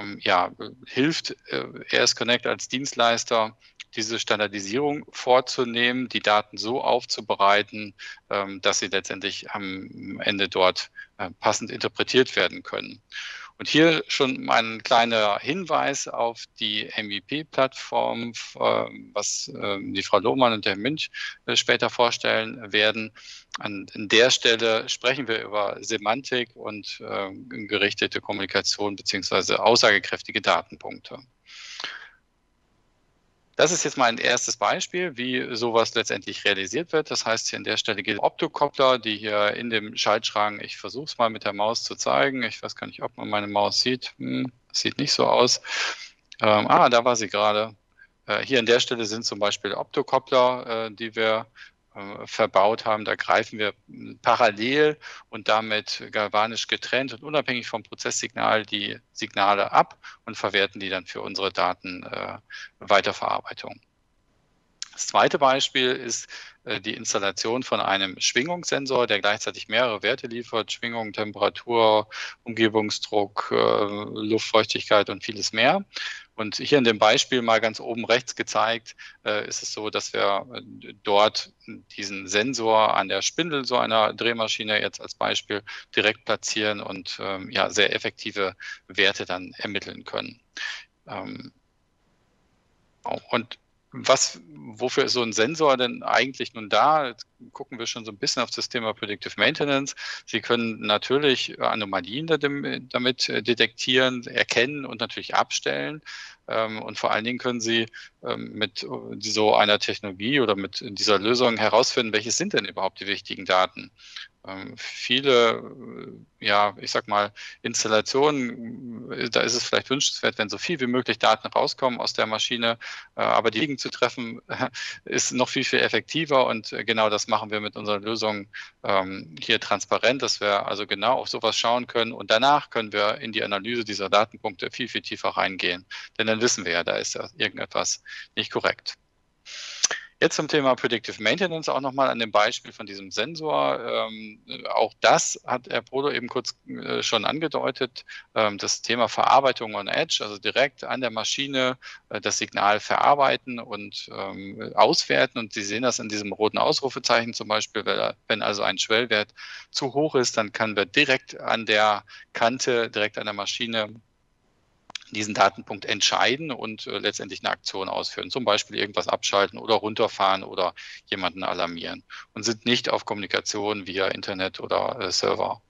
hilft AS Connect als Dienstleister, diese Standardisierung vorzunehmen, die Daten so aufzubereiten, dass sie letztendlich am Ende dort passend interpretiert werden können. Und hier schon ein kleiner Hinweis auf die MVP-Plattform, was die Frau Lohmann und der Herr Münch später vorstellen werden. An der Stelle sprechen wir über Semantik und gerichtete Kommunikation bzw. aussagekräftige Datenpunkte. Das ist jetzt mal ein erstes Beispiel, wie sowas letztendlich realisiert wird. Das heißt, hier an der Stelle geht Optokoppler, die hier in dem Schaltschrank, ich versuche es mal mit der Maus zu zeigen. Ich weiß gar nicht, ob man meine Maus sieht. Sieht nicht so aus. Da war sie gerade. Hier an der Stelle sind zum Beispiel Optokoppler, die wir verbaut haben. Da greifen wir parallel und damit galvanisch getrennt und unabhängig vom Prozesssignal die Signale ab und verwerten die dann für unsere Datenweiterverarbeitung. Das zweite Beispiel ist die Installation von einem Schwingungssensor, der gleichzeitig mehrere Werte liefert: Schwingung, Temperatur, Umgebungsdruck, Luftfeuchtigkeit und vieles mehr. Und hier in dem Beispiel mal ganz oben rechts gezeigt, ist es so, dass wir dort diesen Sensor an der Spindel so einer Drehmaschine jetzt als Beispiel direkt platzieren und sehr effektive Werte dann ermitteln können. Und wofür ist so ein Sensor denn eigentlich nun da? Jetzt gucken wir schon so ein bisschen auf das Thema Predictive Maintenance. Sie können natürlich Anomalien damit detektieren, erkennen und natürlich abstellen. Und vor allen Dingen können Sie mit so einer Technologie oder mit dieser Lösung herausfinden, welche sind denn überhaupt die wichtigen Daten. Viele, ja, ich sag mal, Installationen, da ist es vielleicht wünschenswert, wenn so viel wie möglich Daten rauskommen aus der Maschine, aber die Liegen zu treffen, ist noch viel, viel effektiver und genau das machen wir mit unserer Lösung hier transparent, dass wir also genau auf sowas schauen können und danach können wir in die Analyse dieser Datenpunkte viel, viel tiefer reingehen, denn dann wissen wir ja, da ist ja irgendetwas nicht korrekt. Jetzt zum Thema Predictive Maintenance auch nochmal an dem Beispiel von diesem Sensor. Auch das hat Herr Brodo eben kurz schon angedeutet. Das Thema Verarbeitung on Edge, also direkt an der Maschine das Signal verarbeiten und auswerten. Und Sie sehen das in diesem roten Ausrufezeichen zum Beispiel, wenn also ein Schwellwert zu hoch ist, dann können wir direkt an der Kante, direkt an der Maschine diesen Datenpunkt entscheiden und letztendlich eine Aktion ausführen, zum Beispiel irgendwas abschalten oder runterfahren oder jemanden alarmieren und sind nicht auf Kommunikation via Internet oder Server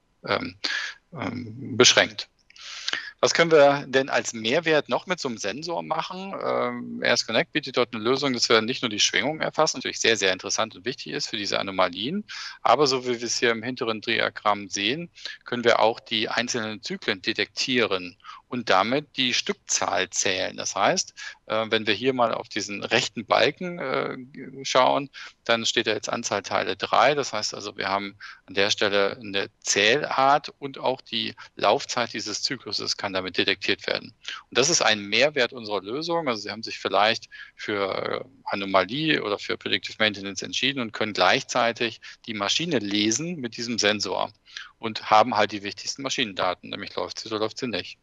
beschränkt. Was können wir denn als Mehrwert noch mit so einem Sensor machen? RS Connect bietet dort eine Lösung, dass wir nicht nur die Schwingung erfassen, natürlich sehr, sehr interessant und wichtig ist für diese Anomalien, aber so wie wir es hier im hinteren Diagramm sehen, können wir auch die einzelnen Zyklen detektieren und damit die Stückzahl zählen. Das heißt, wenn wir hier mal auf diesen rechten Balken schauen, dann steht da jetzt Anzahl Teile 3. Das heißt also, wir haben an der Stelle eine Zählart und auch die Laufzeit dieses Zykluses kann damit detektiert werden. Und das ist ein Mehrwert unserer Lösung. Also Sie haben sich vielleicht für Anomalie oder für Predictive Maintenance entschieden und können gleichzeitig die Maschine lesen mit diesem Sensor und haben halt die wichtigsten Maschinendaten, nämlich läuft sie oder läuft sie nicht.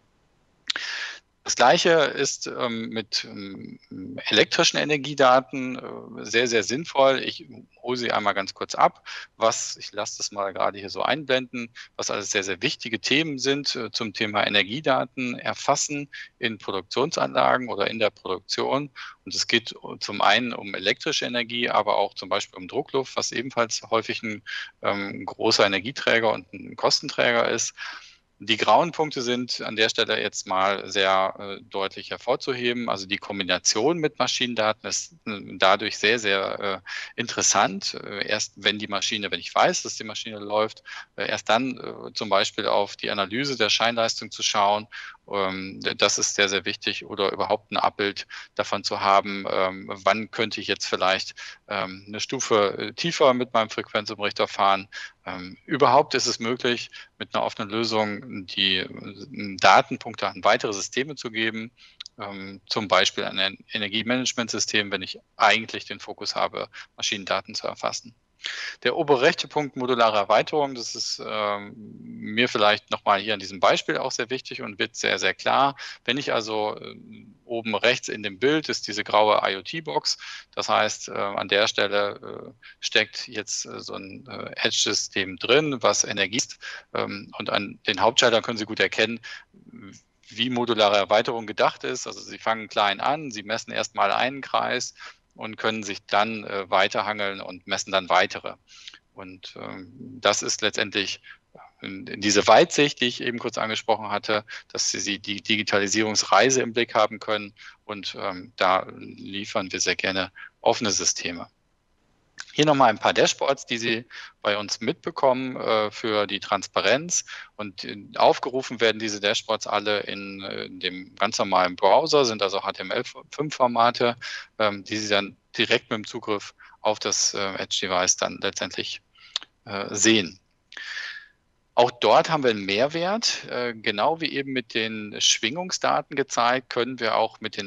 Das Gleiche ist mit elektrischen Energiedaten sehr, sehr sinnvoll. Ich hole sie einmal ganz kurz ab, ich lasse das mal gerade hier so einblenden, was alles sehr, sehr wichtige Themen sind zum Thema Energiedaten erfassen in Produktionsanlagen oder in der Produktion. Und es geht zum einen um elektrische Energie, aber auch zum Beispiel um Druckluft, was ebenfalls häufig ein großer Energieträger und ein Kostenträger ist. Die grauen Punkte sind an der Stelle jetzt mal sehr deutlich hervorzuheben. Also die Kombination mit Maschinendaten ist dadurch sehr, sehr interessant. Erst wenn ich weiß, dass die Maschine läuft, erst dann zum Beispiel auf die Analyse der Scheinleistung zu schauen. Das ist sehr, sehr wichtig oder überhaupt ein Abbild davon zu haben, wann könnte ich jetzt vielleicht eine Stufe tiefer mit meinem Frequenzumrichter fahren. Überhaupt ist es möglich, mit einer offenen Lösung die Datenpunkte an weitere Systeme zu geben, zum Beispiel an ein Energiemanagementsystem, wenn ich eigentlich den Fokus habe, Maschinendaten zu erfassen. Der obere rechte Punkt, modulare Erweiterung, das ist mir vielleicht nochmal hier an diesem Beispiel auch sehr wichtig und wird sehr, sehr klar. Wenn ich also oben rechts in dem Bild ist diese graue IoT-Box, das heißt, an der Stelle steckt jetzt so ein Edge-System drin, was Energie ist und an den Hauptschalter können Sie gut erkennen, wie modulare Erweiterung gedacht ist. Also Sie fangen klein an, Sie messen erstmal einen Kreis und können sich dann weiterhangeln und messen dann weitere. Und das ist letztendlich diese Weitsicht, die ich eben kurz angesprochen hatte, dass Sie die Digitalisierungsreise im Blick haben können. Und da liefern wir sehr gerne offene Systeme. Hier nochmal ein paar Dashboards, die Sie bei uns mitbekommen für die Transparenz. Und aufgerufen werden diese Dashboards alle in dem ganz normalen Browser, sind also HTML5-Formate, die Sie dann direkt mit dem Zugriff auf das Edge-Device dann letztendlich sehen. Auch dort haben wir einen Mehrwert. Genau wie eben mit den Schwingungsdaten gezeigt, können wir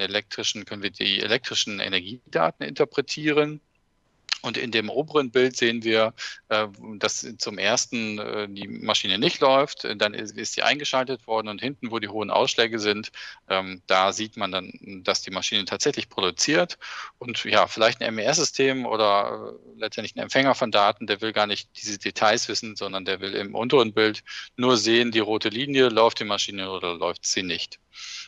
die elektrischen Energiedaten interpretieren. Und in dem oberen Bild sehen wir, dass zum ersten die Maschine nicht läuft, dann ist sie eingeschaltet worden und hinten, wo die hohen Ausschläge sind, da sieht man dann, dass die Maschine tatsächlich produziert. Und ja, vielleicht ein MES-System oder letztendlich ein Empfänger von Daten, der will gar nicht diese Details wissen, sondern der will im unteren Bild nur sehen, die rote Linie, läuft die Maschine oder läuft sie nicht.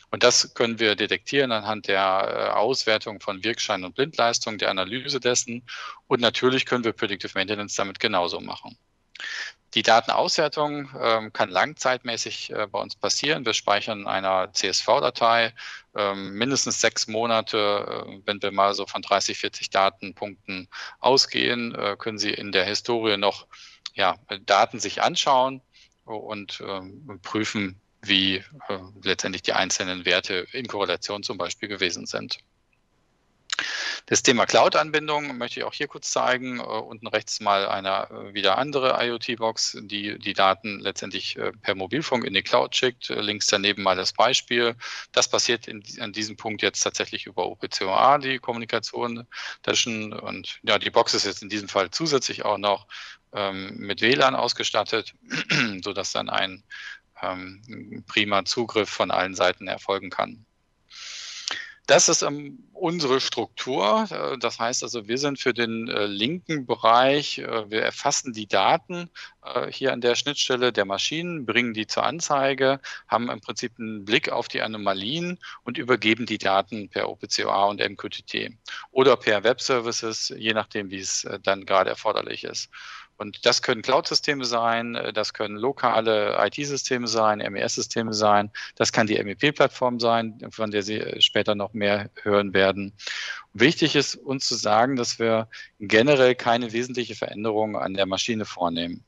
Und das können wir detektieren anhand der Auswertung von Wirkschein und Blindleistung, der Analyse dessen. Und natürlich können wir Predictive Maintenance damit genauso machen. Die Datenauswertung kann langzeitmäßig bei uns passieren. Wir speichern einer CSV-Datei mindestens 6 Monate. Wenn wir mal so von 30, 40 Datenpunkten ausgehen, können Sie in der Historie noch Daten sich anschauen und prüfen, wie letztendlich die einzelnen Werte in Korrelation zum Beispiel gewesen sind. Das Thema Cloud-Anbindung möchte ich auch hier kurz zeigen. Unten rechts mal eine wieder andere IoT-Box, die die Daten letztendlich per Mobilfunk in die Cloud schickt. Links daneben mal das Beispiel. Das passiert an diesem Punkt jetzt tatsächlich über OPC-UA, die Kommunikation dazwischen. Und ja, die Box ist jetzt in diesem Fall zusätzlich auch noch mit WLAN ausgestattet, sodass dann ein prima Zugriff von allen Seiten erfolgen kann. Das ist unsere Struktur. Das heißt also, wir sind für den linken Bereich, wir erfassen die Daten hier an der Schnittstelle der Maschinen, bringen die zur Anzeige, haben im Prinzip einen Blick auf die Anomalien und übergeben die Daten per OPC-UA und MQTT oder per Web-Services, je nachdem, wie es dann gerade erforderlich ist. Und das können Cloud-Systeme sein, das können lokale IT-Systeme sein, MES-Systeme sein, das kann die MEP-Plattform sein, von der Sie später noch mehr hören werden. Wichtig ist uns zu sagen, dass wir generell keine wesentliche Veränderung an der Maschine vornehmen.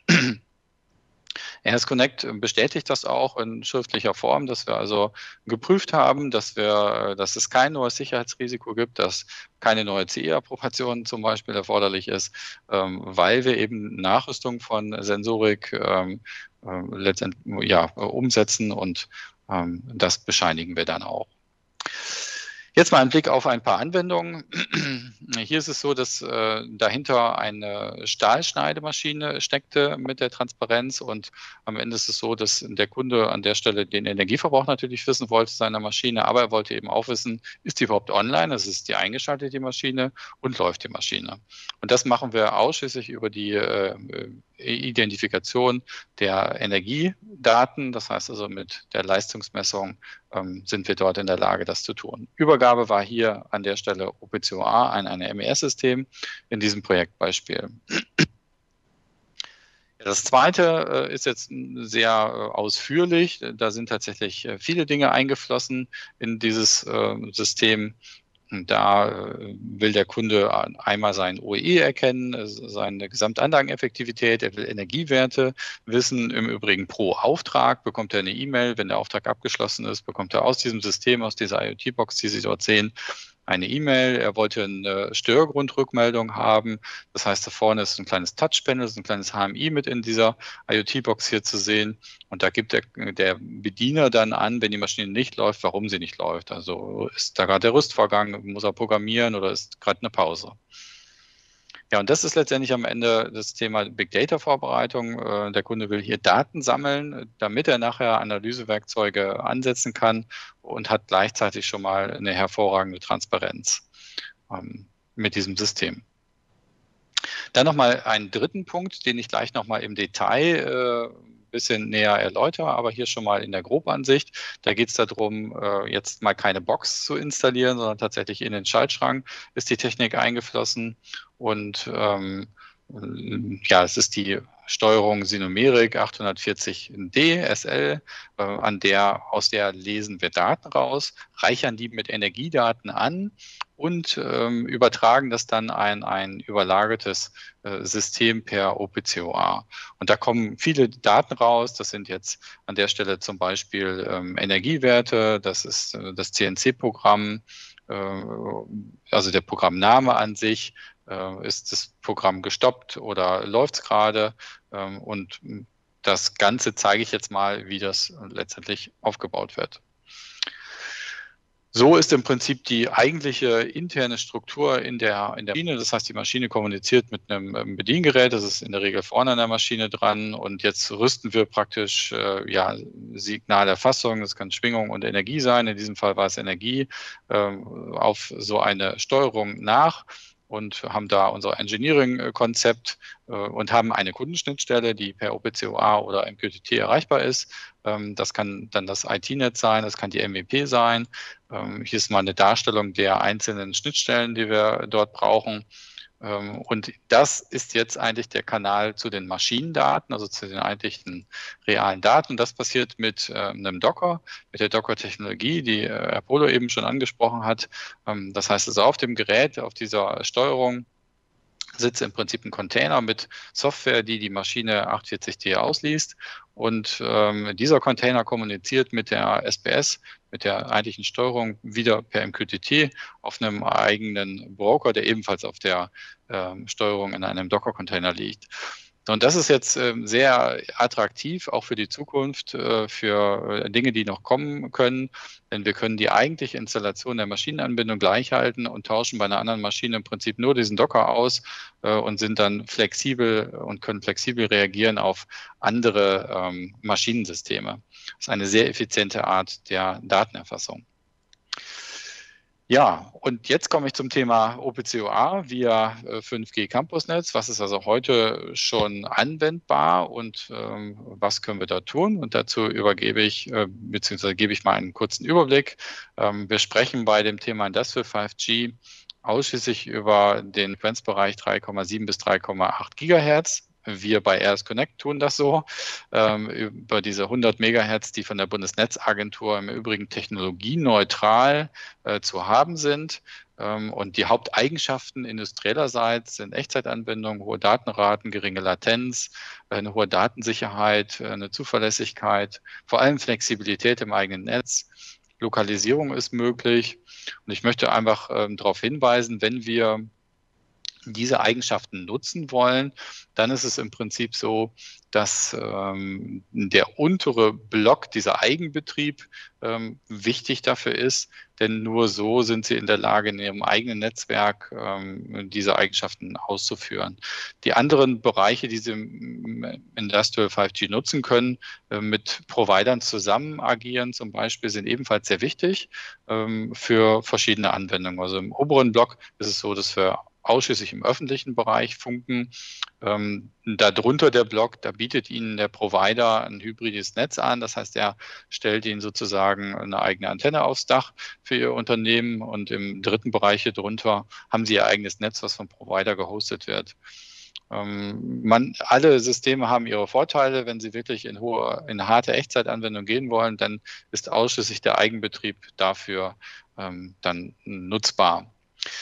RS Connect bestätigt das auch in schriftlicher Form, dass wir also geprüft haben, dass es kein neues Sicherheitsrisiko gibt, dass keine neue CE-Approbation zum Beispiel erforderlich ist, weil wir eben Nachrüstung von Sensorik letztendlich umsetzen und das bescheinigen wir dann auch. Jetzt mal ein Blick auf ein paar Anwendungen. Hier ist es so, dass dahinter eine Stahlschneidemaschine steckte mit der Transparenz und am Ende ist es so, dass der Kunde an der Stelle den Energieverbrauch natürlich wissen wollte seiner Maschine, aber er wollte eben auch wissen, ist die überhaupt online, also ist die eingeschaltet, die Maschine, und läuft die Maschine. Und das machen wir ausschließlich über die Identifikation der Energiedaten, das heißt also mit der Leistungsmessung sind wir dort in der Lage, das zu tun. Übergabe war hier an der Stelle OPC-UA an ein MES-System in diesem Projektbeispiel. Das zweite ist jetzt sehr ausführlich. Da sind tatsächlich viele Dinge eingeflossen in dieses System. Da will der Kunde einmal sein OEE erkennen, seine Gesamtanlageneffektivität, er will Energiewerte wissen. Im Übrigen pro Auftrag bekommt er eine E-Mail. Wenn der Auftrag abgeschlossen ist, bekommt er aus diesem System, aus dieser IoT-Box, die Sie dort sehen, eine E-Mail. Er wollte eine Störgrundrückmeldung haben. Das heißt, da vorne ist ein kleines Touchpanel, ist ein kleines HMI mit in dieser IoT-Box hier zu sehen. Und da gibt der Bediener dann an, wenn die Maschine nicht läuft, warum sie nicht läuft. Also ist da gerade der Rüstvorgang, muss er programmieren oder ist gerade eine Pause. Ja, und das ist letztendlich am Ende das Thema Big Data Vorbereitung. Der Kunde will hier Daten sammeln, damit er nachher Analysewerkzeuge ansetzen kann und hat gleichzeitig schon mal eine hervorragende Transparenz mit diesem System. Dann nochmal einen dritten Punkt, den ich gleich nochmal im Detail bisschen näher erläutere, aber hier schon mal in der Grobansicht. Da geht es darum, jetzt mal keine Box zu installieren, sondern tatsächlich in den Schaltschrank ist die Technik eingeflossen und es ist die Steuerung Synumerik 840D SL, aus der lesen wir Daten raus, reichern die mit Energiedaten an und übertragen das dann ein überlagertes System per OPC-UA. Und da kommen viele Daten raus. Das sind jetzt an der Stelle zum Beispiel Energiewerte, das ist das CNC-Programm, also der Programmname an sich, ist das Programm gestoppt oder läuft es gerade? Und das Ganze zeige ich jetzt mal, wie das letztendlich aufgebaut wird. So ist im Prinzip die eigentliche interne Struktur in der Maschine. Das heißt, die Maschine kommuniziert mit einem Bediengerät. Das ist in der Regel vorne an der Maschine dran. Und jetzt rüsten wir praktisch Signalerfassung. Das kann Schwingung und Energie sein. In diesem Fall war es Energie auf so eine Steuerung nach. und haben da unser Engineering-Konzept und haben eine Kundenschnittstelle, die per OPC-UA oder MQTT erreichbar ist. Das kann dann das IT-Netz sein, das kann die MVP sein. Hier ist mal eine Darstellung der einzelnen Schnittstellen, die wir dort brauchen. Und das ist jetzt eigentlich der Kanal zu den Maschinendaten, also zu den eigentlichen realen Daten. Und das passiert mit einem Docker, mit der Docker-Technologie, die Herr Polo eben schon angesprochen hat. Das heißt also, auf dem Gerät, auf dieser Steuerung sitzt im Prinzip ein Container mit Software, die die Maschine 48D ausliest. Und dieser Container kommuniziert mit der SPS, mit der eigentlichen Steuerung wieder per MQTT auf einem eigenen Broker, der ebenfalls auf der Steuerung in einem Docker-Container liegt. Und das ist jetzt sehr attraktiv, auch für die Zukunft, für Dinge, die noch kommen können. Denn wir können die eigentliche Installation der Maschinenanbindung gleich halten und tauschen bei einer anderen Maschine im Prinzip nur diesen Docker aus und sind dann flexibel und können flexibel reagieren auf andere Maschinensysteme. Das ist eine sehr effiziente Art der Datenerfassung. Ja, und jetzt komme ich zum Thema OPC-UA via 5G Campusnetz. Was ist also heute schon anwendbar und was können wir da tun? Und dazu übergebe ich, beziehungsweise gebe ich mal einen kurzen Überblick. Wir sprechen bei dem Thema Industrial 5G ausschließlich über den Frequenzbereich 3,7 bis 3,8 Gigahertz. Wir bei RS Connect tun das so, über diese 100 Megahertz, die von der Bundesnetzagentur im Übrigen technologieneutral zu haben sind. Und die Haupteigenschaften industriellerseits sind Echtzeitanbindung, hohe Datenraten, geringe Latenz, eine hohe Datensicherheit, eine Zuverlässigkeit, vor allem Flexibilität im eigenen Netz. Lokalisierung ist möglich. Und ich möchte einfach darauf hinweisen, wenn wir diese Eigenschaften nutzen wollen, dann ist es im Prinzip so, dass der untere Block, dieser Eigenbetrieb, wichtig dafür ist, denn nur so sind sie in der Lage, in ihrem eigenen Netzwerk diese Eigenschaften auszuführen. Die anderen Bereiche, die sie im Industrial 5G nutzen können, mit Providern zusammen agieren zum Beispiel, sind ebenfalls sehr wichtig für verschiedene Anwendungen. Also im oberen Block ist es so, dass wir ausschließlich im öffentlichen Bereich funken. Darunter der Block, da bietet Ihnen der Provider ein hybrides Netz an. Das heißt, er stellt Ihnen sozusagen eine eigene Antenne aufs Dach für Ihr Unternehmen. Und im dritten Bereich hier drunter haben Sie Ihr eigenes Netz, was vom Provider gehostet wird. Alle Systeme haben ihre Vorteile. Wenn Sie wirklich in harte Echtzeitanwendung gehen wollen, dann ist ausschließlich der Eigenbetrieb dafür dann nutzbar.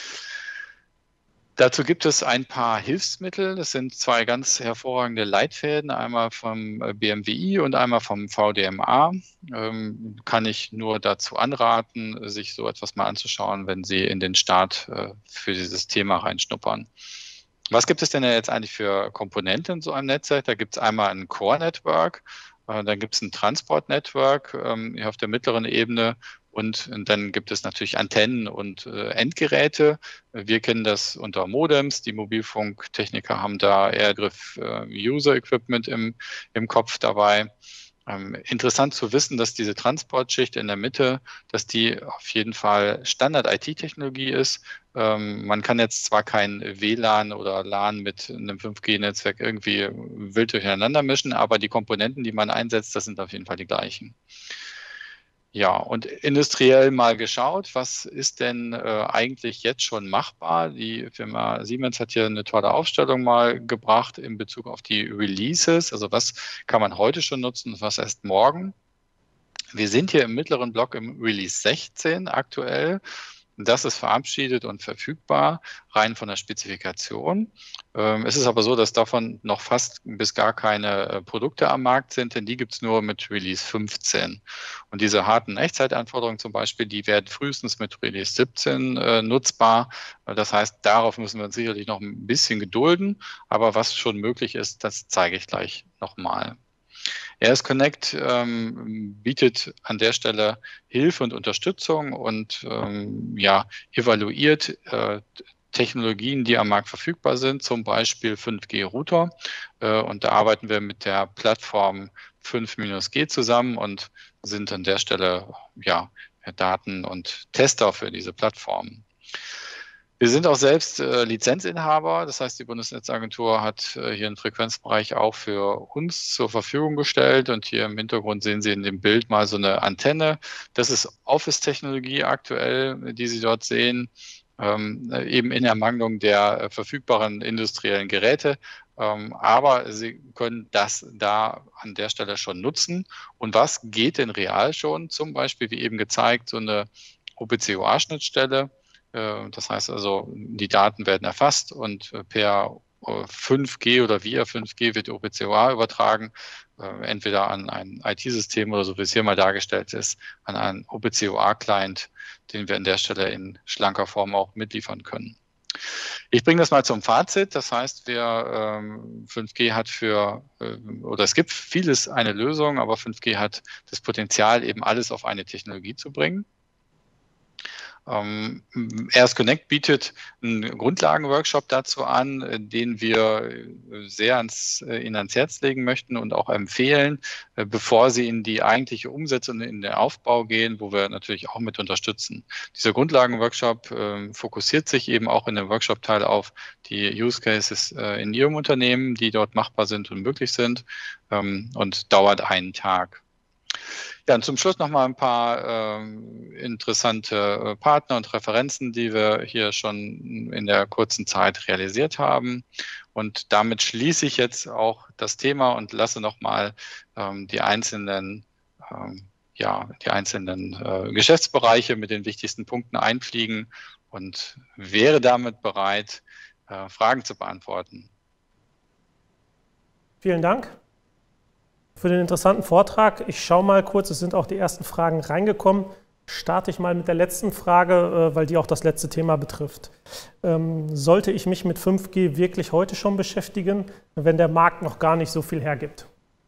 Dazu gibt es ein paar Hilfsmittel. Das sind zwei ganz hervorragende Leitfäden, einmal vom BMWI und einmal vom VDMA. Kann ich nur dazu anraten, sich so etwas mal anzuschauen, wenn Sie in den Start für dieses Thema reinschnuppern. Was gibt es denn jetzt eigentlich für Komponenten in so einem Netzwerk? Da gibt es einmal ein Core-Network, dann gibt es ein Transport-Network hier auf der mittleren Ebene. Und dann gibt es natürlich Antennen und Endgeräte. Wir kennen das unter Modems. Die Mobilfunktechniker haben da eher User-Equipment im Kopf dabei. Interessant zu wissen, dass diese Transportschicht in der Mitte, dass die auf jeden Fall Standard-IT-Technologie ist. Man kann jetzt zwar kein WLAN oder LAN mit einem 5G-Netzwerk irgendwie wild durcheinander mischen, aber die Komponenten, die man einsetzt, das sind auf jeden Fall die gleichen. Ja, und industriell mal geschaut, was ist denn eigentlich jetzt schon machbar? Die Firma Siemens hat hier eine tolle Aufstellung mal gebracht in Bezug auf die Releases. Also was kann man heute schon nutzen und was erst morgen? Wir sind hier im mittleren Block im Release 16 aktuell. Das ist verabschiedet und verfügbar, rein von der Spezifikation. Es ist aber so, dass davon noch fast bis gar keine Produkte am Markt sind, denn die gibt es nur mit Release 15. Und diese harten Echtzeitanforderungen zum Beispiel, die werden frühestens mit Release 17 nutzbar. Das heißt, darauf müssen wir uns sicherlich noch ein bisschen gedulden. Aber was schon möglich ist, das zeige ich gleich nochmal. RS Connect bietet an der Stelle Hilfe und Unterstützung und evaluiert Technologien, die am Markt verfügbar sind, zum Beispiel 5G-Router. Und da arbeiten wir mit der Plattform 5-G zusammen und sind an der Stelle Daten- und Tester für diese Plattform. Wir sind auch selbst Lizenzinhaber, das heißt, die Bundesnetzagentur hat hier einen Frequenzbereich auch für uns zur Verfügung gestellt und hier im Hintergrund sehen Sie in dem Bild mal so eine Antenne. Das ist Office-Technologie aktuell, die Sie dort sehen, eben in Ermangelung der verfügbaren industriellen Geräte. Aber Sie können das da an der Stelle schon nutzen. Und was geht denn real schon? Zum Beispiel, wie eben gezeigt, so eine OPC-UA-Schnittstelle. Das heißt also, die Daten werden erfasst und per 5G oder via 5G wird OPC-UA übertragen, entweder an ein IT-System oder so wie es hier mal dargestellt ist, an einen OPC-UA-Client, den wir an der Stelle in schlanker Form auch mitliefern können. Ich bringe das mal zum Fazit. Das heißt, 5G hat oder es gibt vieles eine Lösung, aber 5G hat das Potenzial, eben alles auf eine Technologie zu bringen. RS Connect bietet einen Grundlagenworkshop dazu an, den wir sehr Ihnen ans Herz legen möchten und auch empfehlen, bevor Sie in die eigentliche Umsetzung, in den Aufbau gehen, wo wir natürlich auch mit unterstützen. Dieser Grundlagenworkshop fokussiert sich eben auch in dem Workshop-Teil auf die Use Cases in Ihrem Unternehmen, die dort machbar sind und möglich sind, und dauert einen Tag. Ja, und zum Schluss noch mal ein paar interessante Partner und Referenzen, die wir hier schon in der kurzen Zeit realisiert haben. Und damit schließe ich jetzt auch das Thema und lasse noch mal die einzelnen Geschäftsbereiche mit den wichtigsten Punkten einfliegen und wäre damit bereit, Fragen zu beantworten. Vielen Dank für den interessanten Vortrag. Ich schaue mal kurz, es sind auch die ersten Fragen reingekommen. Starte ich mal mit der letzten Frage, weil die auch das letzte Thema betrifft. Sollte ich mich mit 5G wirklich heute schon beschäftigen, wenn der Markt noch gar nicht so viel hergibt?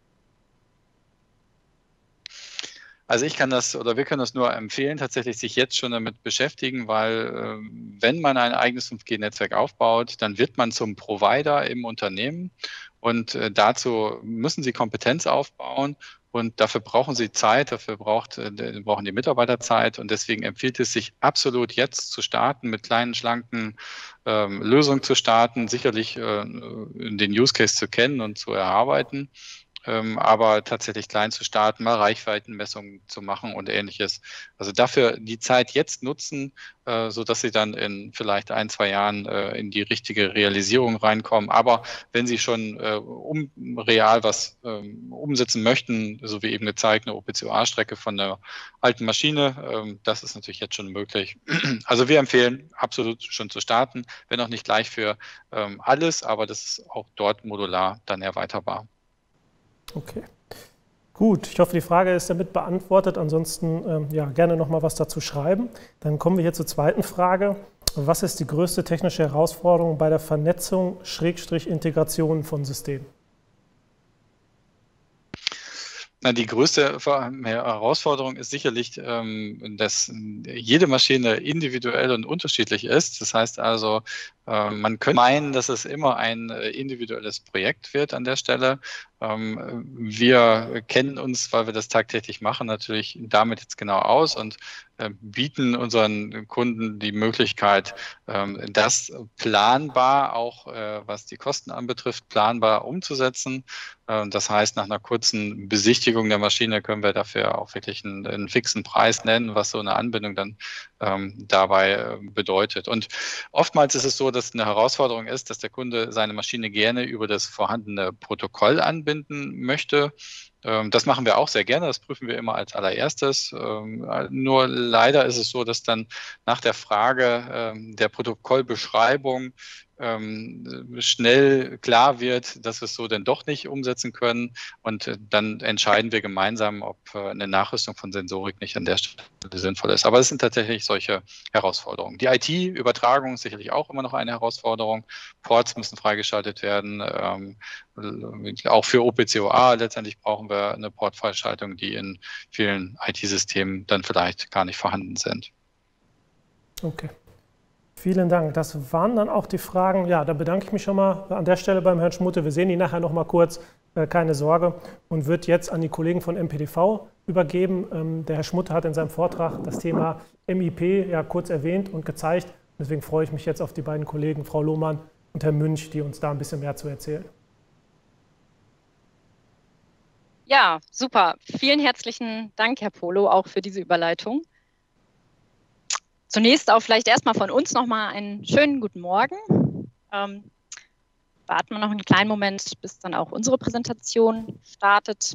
Also wir können das nur empfehlen, tatsächlich sich jetzt schon damit beschäftigen, weil wenn man ein eigenes 5G-Netzwerk aufbaut, dann wird man zum Provider im Unternehmen und dazu müssen Sie Kompetenz aufbauen und dafür brauchen Sie Zeit, brauchen die Mitarbeiter Zeit und deswegen empfiehlt es sich absolut jetzt zu starten, mit kleinen, schlanken Lösungen zu starten, sicherlich den Use Case zu kennen und zu erarbeiten. Aber tatsächlich klein zu starten, mal Reichweitenmessungen zu machen und Ähnliches. Also dafür die Zeit jetzt nutzen, sodass Sie dann in vielleicht 1-2 Jahren in die richtige Realisierung reinkommen. Aber wenn Sie schon real was umsetzen möchten, so wie eben gezeigt, eine OPC-UA-Strecke von der alten Maschine, das ist natürlich jetzt schon möglich. Also wir empfehlen absolut schon zu starten, wenn auch nicht gleich für alles, aber das ist auch dort modular dann erweiterbar. Okay, gut. Ich hoffe, die Frage ist damit beantwortet. Ansonsten gerne noch mal was dazu schreiben. Dann kommen wir hier zur zweiten Frage. Was ist die größte technische Herausforderung bei der Vernetzung / Integration von Systemen? Die größte Herausforderung ist sicherlich, dass jede Maschine individuell und unterschiedlich ist. Das heißt also, man könnte meinen, dass es immer ein individuelles Projekt wird an der Stelle. Wir kennen uns, weil wir das tagtäglich machen, natürlich damit jetzt genau aus und bieten unseren Kunden die Möglichkeit, das planbar, auch was die Kosten anbetrifft, planbar umzusetzen. Das heißt, nach einer kurzen Besichtigung der Maschine können wir dafür auch wirklich einen fixen Preis nennen, was so eine Anbindung dann dabei bedeutet. Und oftmals ist es so, dass eine Herausforderung ist, dass der Kunde seine Maschine gerne über das vorhandene Protokoll anbinden möchte. Das machen wir auch sehr gerne, das prüfen wir immer als allererstes. Nur leider ist es so, dass dann nach der Frage der Protokollbeschreibung schnell klar wird, dass wir es so denn doch nicht umsetzen können. Und dann entscheiden wir gemeinsam, ob eine Nachrüstung von Sensorik nicht an der Stelle sinnvoll ist. Aber es sind tatsächlich solche Herausforderungen. Die IT-Übertragung ist sicherlich auch immer noch eine Herausforderung. Ports müssen freigeschaltet werden. Auch für OPC-UA letztendlich brauchen wir eine Portfreischaltung, die in vielen IT-Systemen dann vielleicht gar nicht vorhanden sind. Okay. Vielen Dank. Das waren dann auch die Fragen. Ja, da bedanke ich mich schon mal an der Stelle beim Herrn Schmutte. Wir sehen ihn nachher noch mal kurz, keine Sorge, und wird jetzt an die Kollegen von MPDV übergeben. Der Herr Schmutte hat in seinem Vortrag das Thema MIP ja kurz erwähnt und gezeigt. Deswegen freue ich mich jetzt auf die beiden Kollegen, Frau Lohmann und Herr Münch, die uns da ein bisschen mehr zu erzählen. Ja, super. Vielen herzlichen Dank, Herr Polo, auch für diese Überleitung. Zunächst auch vielleicht erstmal von uns nochmal einen schönen guten Morgen. Warten wir noch einen kleinen Moment, bis dann auch unsere Präsentation startet.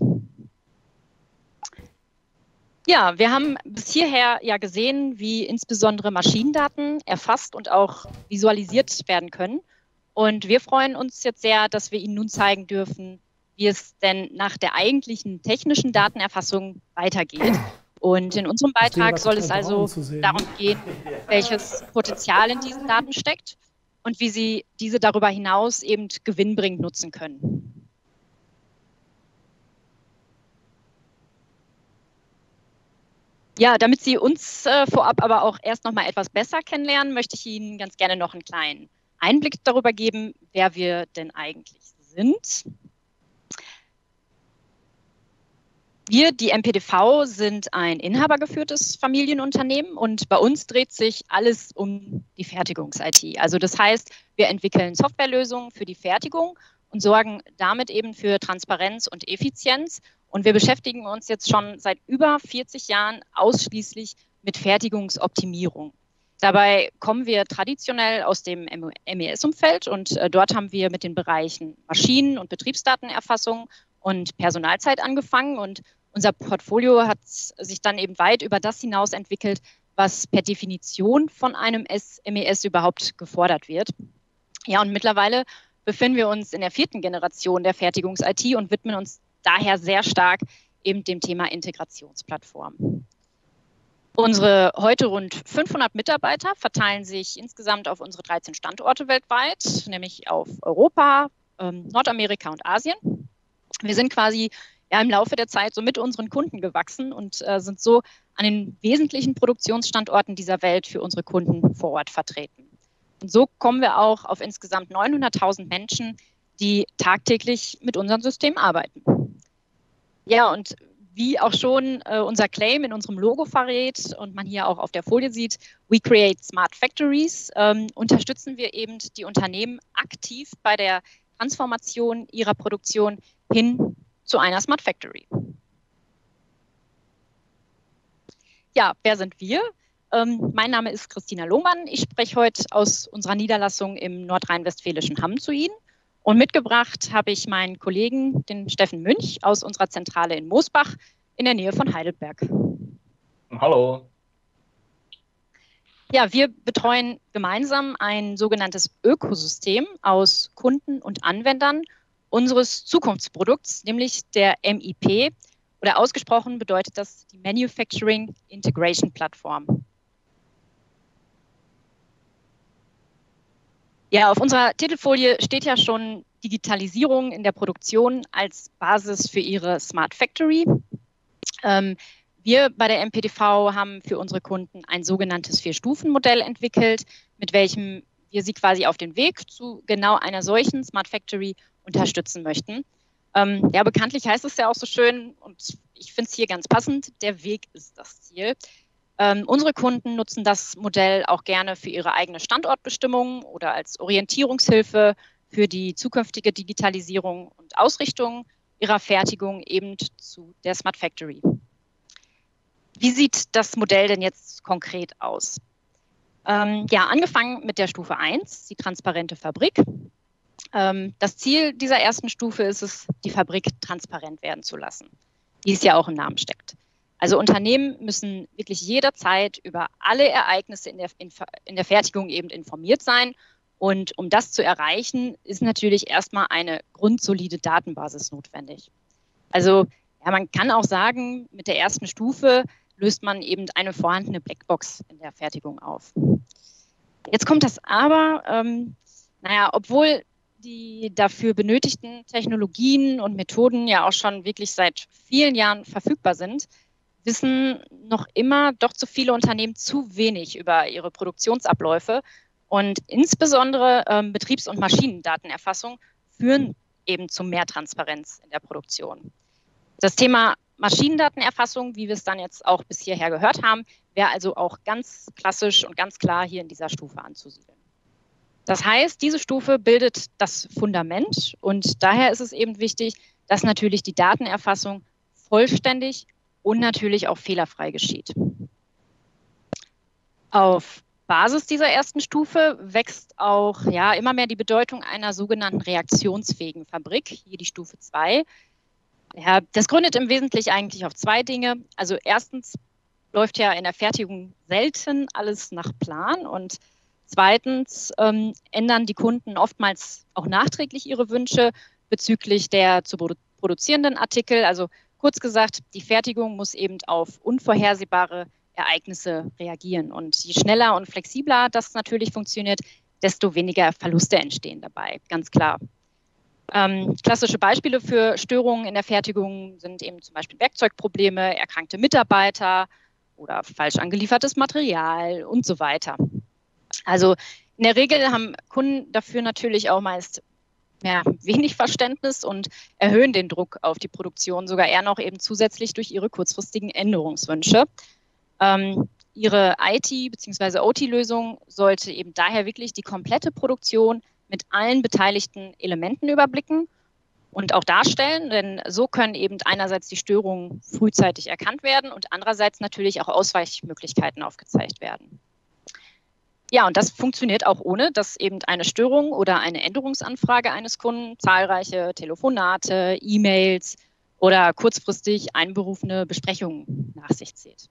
Ja, wir haben bis hierher ja gesehen, wie insbesondere Maschinendaten erfasst und auch visualisiert werden können. Und wir freuen uns jetzt sehr, dass wir Ihnen nun zeigen dürfen, wie es denn nach der eigentlichen technischen Datenerfassung weitergeht. Und in unserem Beitrag soll es also darum gehen, welches Potenzial in diesen Daten steckt und wie Sie diese darüber hinaus eben gewinnbringend nutzen können. Ja, damit Sie uns vorab aber auch erst noch mal etwas besser kennenlernen, möchte ich Ihnen ganz gerne noch einen kleinen Einblick darüber geben, wer wir denn eigentlich sind. Wir, die MPDV, sind ein inhabergeführtes Familienunternehmen und bei uns dreht sich alles um die Fertigungs-IT. Also das heißt, wir entwickeln Softwarelösungen für die Fertigung und sorgen damit eben für Transparenz und Effizienz. Und wir beschäftigen uns jetzt schon seit über 40 Jahren ausschließlich mit Fertigungsoptimierung. Dabei kommen wir traditionell aus dem MES-Umfeld und dort haben wir mit den Bereichen Maschinen- und Betriebsdatenerfassung und Personalzeit angefangen und unser Portfolio hat sich dann eben weit über das hinaus entwickelt, was per Definition von einem MES überhaupt gefordert wird. Ja, und mittlerweile befinden wir uns in der 4. Generation der Fertigungs-IT und widmen uns daher sehr stark eben dem Thema Integrationsplattform. Unsere heute rund 500 Mitarbeiter verteilen sich insgesamt auf unsere 13 Standorte weltweit, nämlich auf Europa, Nordamerika und Asien. Wir sind quasi im Laufe der Zeit so mit unseren Kunden gewachsen und sind so an den wesentlichen Produktionsstandorten dieser Welt für unsere Kunden vor Ort vertreten. Und so kommen wir auch auf insgesamt 900.000 Menschen, die tagtäglich mit unserem System arbeiten. Ja, und wie auch schon unser Claim in unserem Logo verrät und man hier auch auf der Folie sieht, we create smart factories, unterstützen wir eben die Unternehmen aktiv bei der Transformation ihrer Produktion hin zu einer Smart Factory. Ja, wer sind wir? Mein Name ist Christina Lohmann. Ich spreche heute aus unserer Niederlassung im nordrhein-westfälischen Hamm zu Ihnen. Und mitgebracht habe ich meinen Kollegen, den Steffen Münch, aus unserer Zentrale in Moosbach in der Nähe von Heidelberg. Hallo. Ja, wir betreuen gemeinsam ein sogenanntes Ökosystem aus Kunden und Anwendern unseres Zukunftsprodukts, nämlich der MIP, oder ausgesprochen bedeutet das die Manufacturing Integration Plattform. Ja, auf unserer Titelfolie steht ja schon Digitalisierung in der Produktion als Basis für Ihre Smart Factory. Wir bei der MPDV haben für unsere Kunden ein sogenanntes 4-Stufen-Modell entwickelt, mit welchem wir sie quasi auf den Weg zu genau einer solchen Smart Factory unterstützen möchten. Ja, bekanntlich heißt es ja auch so schön, und ich finde es hier ganz passend, der Weg ist das Ziel. Unsere Kunden nutzen das Modell auch gerne für ihre eigene Standortbestimmung oder als Orientierungshilfe für die zukünftige Digitalisierung und Ausrichtung ihrer Fertigung eben zu der Smart Factory. Wie sieht das Modell denn jetzt konkret aus? Ja, angefangen mit der Stufe 1, die transparente Fabrik. Das Ziel dieser ersten Stufe ist es, die Fabrik transparent werden zu lassen, wie es ja auch im Namen steckt. Also Unternehmen müssen wirklich jederzeit über alle Ereignisse in der Fertigung eben informiert sein. Und um das zu erreichen, ist natürlich erstmal eine grundsolide Datenbasis notwendig. Also ja, man kann auch sagen, mit der ersten Stufe löst man eben eine vorhandene Blackbox in der Fertigung auf. Jetzt kommt das Aber, obwohl die dafür benötigten Technologien und Methoden ja auch schon wirklich seit vielen Jahren verfügbar sind, wissen noch immer doch zu viele Unternehmen zu wenig über ihre Produktionsabläufe und insbesondere Betriebs- und Maschinendatenerfassung führen eben zu mehr Transparenz in der Produktion. Das Thema Maschinendatenerfassung, wie wir es dann jetzt auch bis hierher gehört haben, wäre also auch ganz klassisch und ganz klar hier in dieser Stufe anzusiedeln. Das heißt, diese Stufe bildet das Fundament und daher ist es eben wichtig, dass natürlich die Datenerfassung vollständig und natürlich auch fehlerfrei geschieht. Auf Basis dieser ersten Stufe wächst auch immer mehr die Bedeutung einer sogenannten reaktionsfähigen Fabrik, hier die Stufe 2. Ja, das gründet im Wesentlichen eigentlich auf zwei Dinge. Also erstens läuft ja in der Fertigung selten alles nach Plan und zweitens ändern die Kunden oftmals auch nachträglich ihre Wünsche bezüglich der zu produzierenden Artikel. Also kurz gesagt, die Fertigung muss eben auf unvorhersehbare Ereignisse reagieren. Und je schneller und flexibler das natürlich funktioniert, desto weniger Verluste entstehen dabei, ganz klar. Klassische Beispiele für Störungen in der Fertigung sind eben zum Beispiel Werkzeugprobleme, erkrankte Mitarbeiter oder falsch angeliefertes Material und so weiter. Also in der Regel haben Kunden dafür natürlich auch meist wenig Verständnis und erhöhen den Druck auf die Produktion sogar eher noch eben zusätzlich durch ihre kurzfristigen Änderungswünsche. Ihre IT- bzw. OT-Lösung sollte eben daher wirklich die komplette Produktion mit allen beteiligten Elementen überblicken und auch darstellen, denn so können eben einerseits die Störungen frühzeitig erkannt werden und andererseits natürlich auch Ausweichmöglichkeiten aufgezeigt werden. Ja, und das funktioniert auch ohne, dass eben eine Störung oder eine Änderungsanfrage eines Kunden zahlreiche Telefonate, E-Mails oder kurzfristig einberufene Besprechungen nach sich zieht.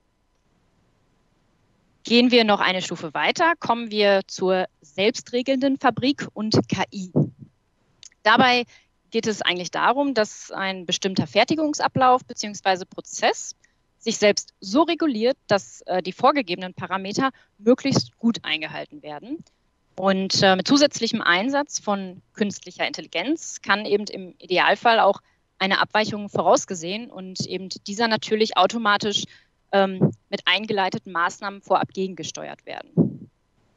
Gehen wir noch eine Stufe weiter, kommen wir zur selbstregelnden Fabrik und KI. Dabei geht es eigentlich darum, dass ein bestimmter Fertigungsablauf bzw. Prozess sich selbst so reguliert, dass die vorgegebenen Parameter möglichst gut eingehalten werden. Und mit zusätzlichem Einsatz von künstlicher Intelligenz kann eben im Idealfall auch eine Abweichung vorausgesehen und eben dieser natürlich automatisch mit eingeleiteten Maßnahmen vorab gegengesteuert werden.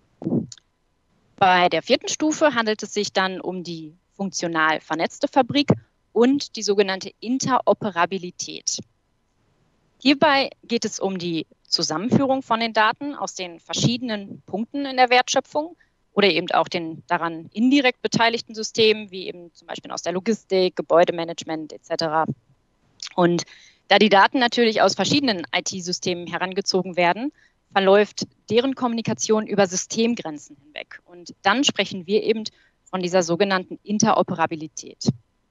Bei der vierten Stufe handelt es sich dann um die funktional vernetzte Fabrik und die sogenannte Interoperabilität. Hierbei geht es um die Zusammenführung von den Daten aus den verschiedenen Punkten in der Wertschöpfung oder eben auch den daran indirekt beteiligten Systemen, wie eben zum Beispiel aus der Logistik, Gebäudemanagement etc. Und da die Daten natürlich aus verschiedenen IT-Systemen herangezogen werden, verläuft deren Kommunikation über Systemgrenzen hinweg. Und dann sprechen wir eben von dieser sogenannten Interoperabilität.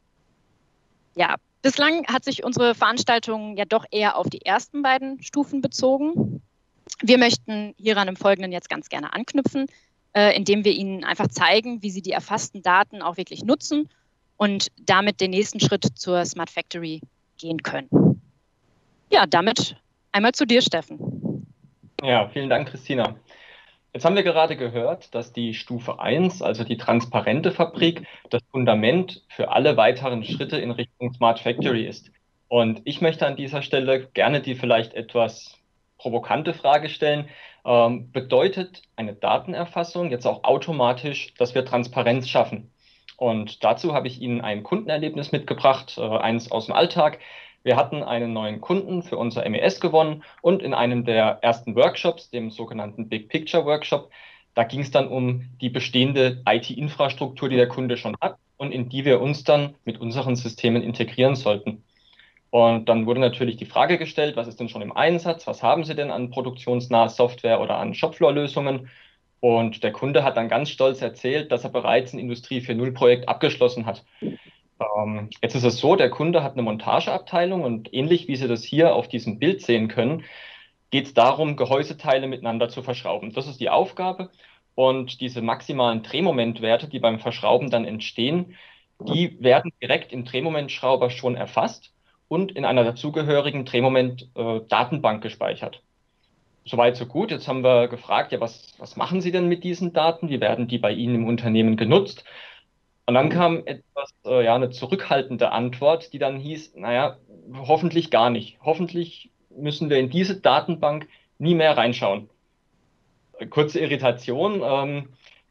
Ja, bislang hat sich unsere Veranstaltung ja doch eher auf die ersten beiden Stufen bezogen. Wir möchten hieran im Folgenden jetzt ganz gerne anknüpfen, indem wir Ihnen einfach zeigen, wie Sie die erfassten Daten auch wirklich nutzen und damit den nächsten Schritt zur Smart Factory gehen können. Ja, damit einmal zu dir, Steffen. Ja, vielen Dank, Christina. Jetzt haben wir gerade gehört, dass die Stufe 1, also die transparente Fabrik, das Fundament für alle weiteren Schritte in Richtung Smart Factory ist. Und ich möchte an dieser Stelle gerne die vielleicht etwas provokante Frage stellen. Bedeutet eine Datenerfassung jetzt auch automatisch, dass wir Transparenz schaffen? Und dazu habe ich Ihnen ein Kundenerlebnis mitgebracht, eins aus dem Alltag. Wir hatten einen neuen Kunden für unser MES gewonnen und in einem der ersten Workshops, dem sogenannten Big Picture Workshop, da ging es dann um die bestehende IT-Infrastruktur, die der Kunde schon hat und in die wir uns dann mit unseren Systemen integrieren sollten. Und dann wurde natürlich die Frage gestellt, was ist denn schon im Einsatz? Was haben Sie denn an produktionsnaher Software oder an Shopfloor-Lösungen? Und der Kunde hat dann ganz stolz erzählt, dass er bereits ein Industrie 4.0 Projekt abgeschlossen hat. Jetzt ist es so, der Kunde hat eine Montageabteilung und ähnlich wie Sie das hier auf diesem Bild sehen können, geht es darum, Gehäuseteile miteinander zu verschrauben. Das ist die Aufgabe und diese maximalen Drehmomentwerte, die beim Verschrauben dann entstehen, die werden direkt im Drehmomentschrauber schon erfasst und in einer dazugehörigen Drehmoment-Datenbank gespeichert. Soweit, so gut. Jetzt haben wir gefragt, ja, was machen Sie denn mit diesen Daten? Wie werden die bei Ihnen im Unternehmen genutzt? Und dann kam eine zurückhaltende Antwort, die dann hieß, naja, hoffentlich gar nicht. Hoffentlich müssen wir in diese Datenbank nie mehr reinschauen. Kurze Irritation.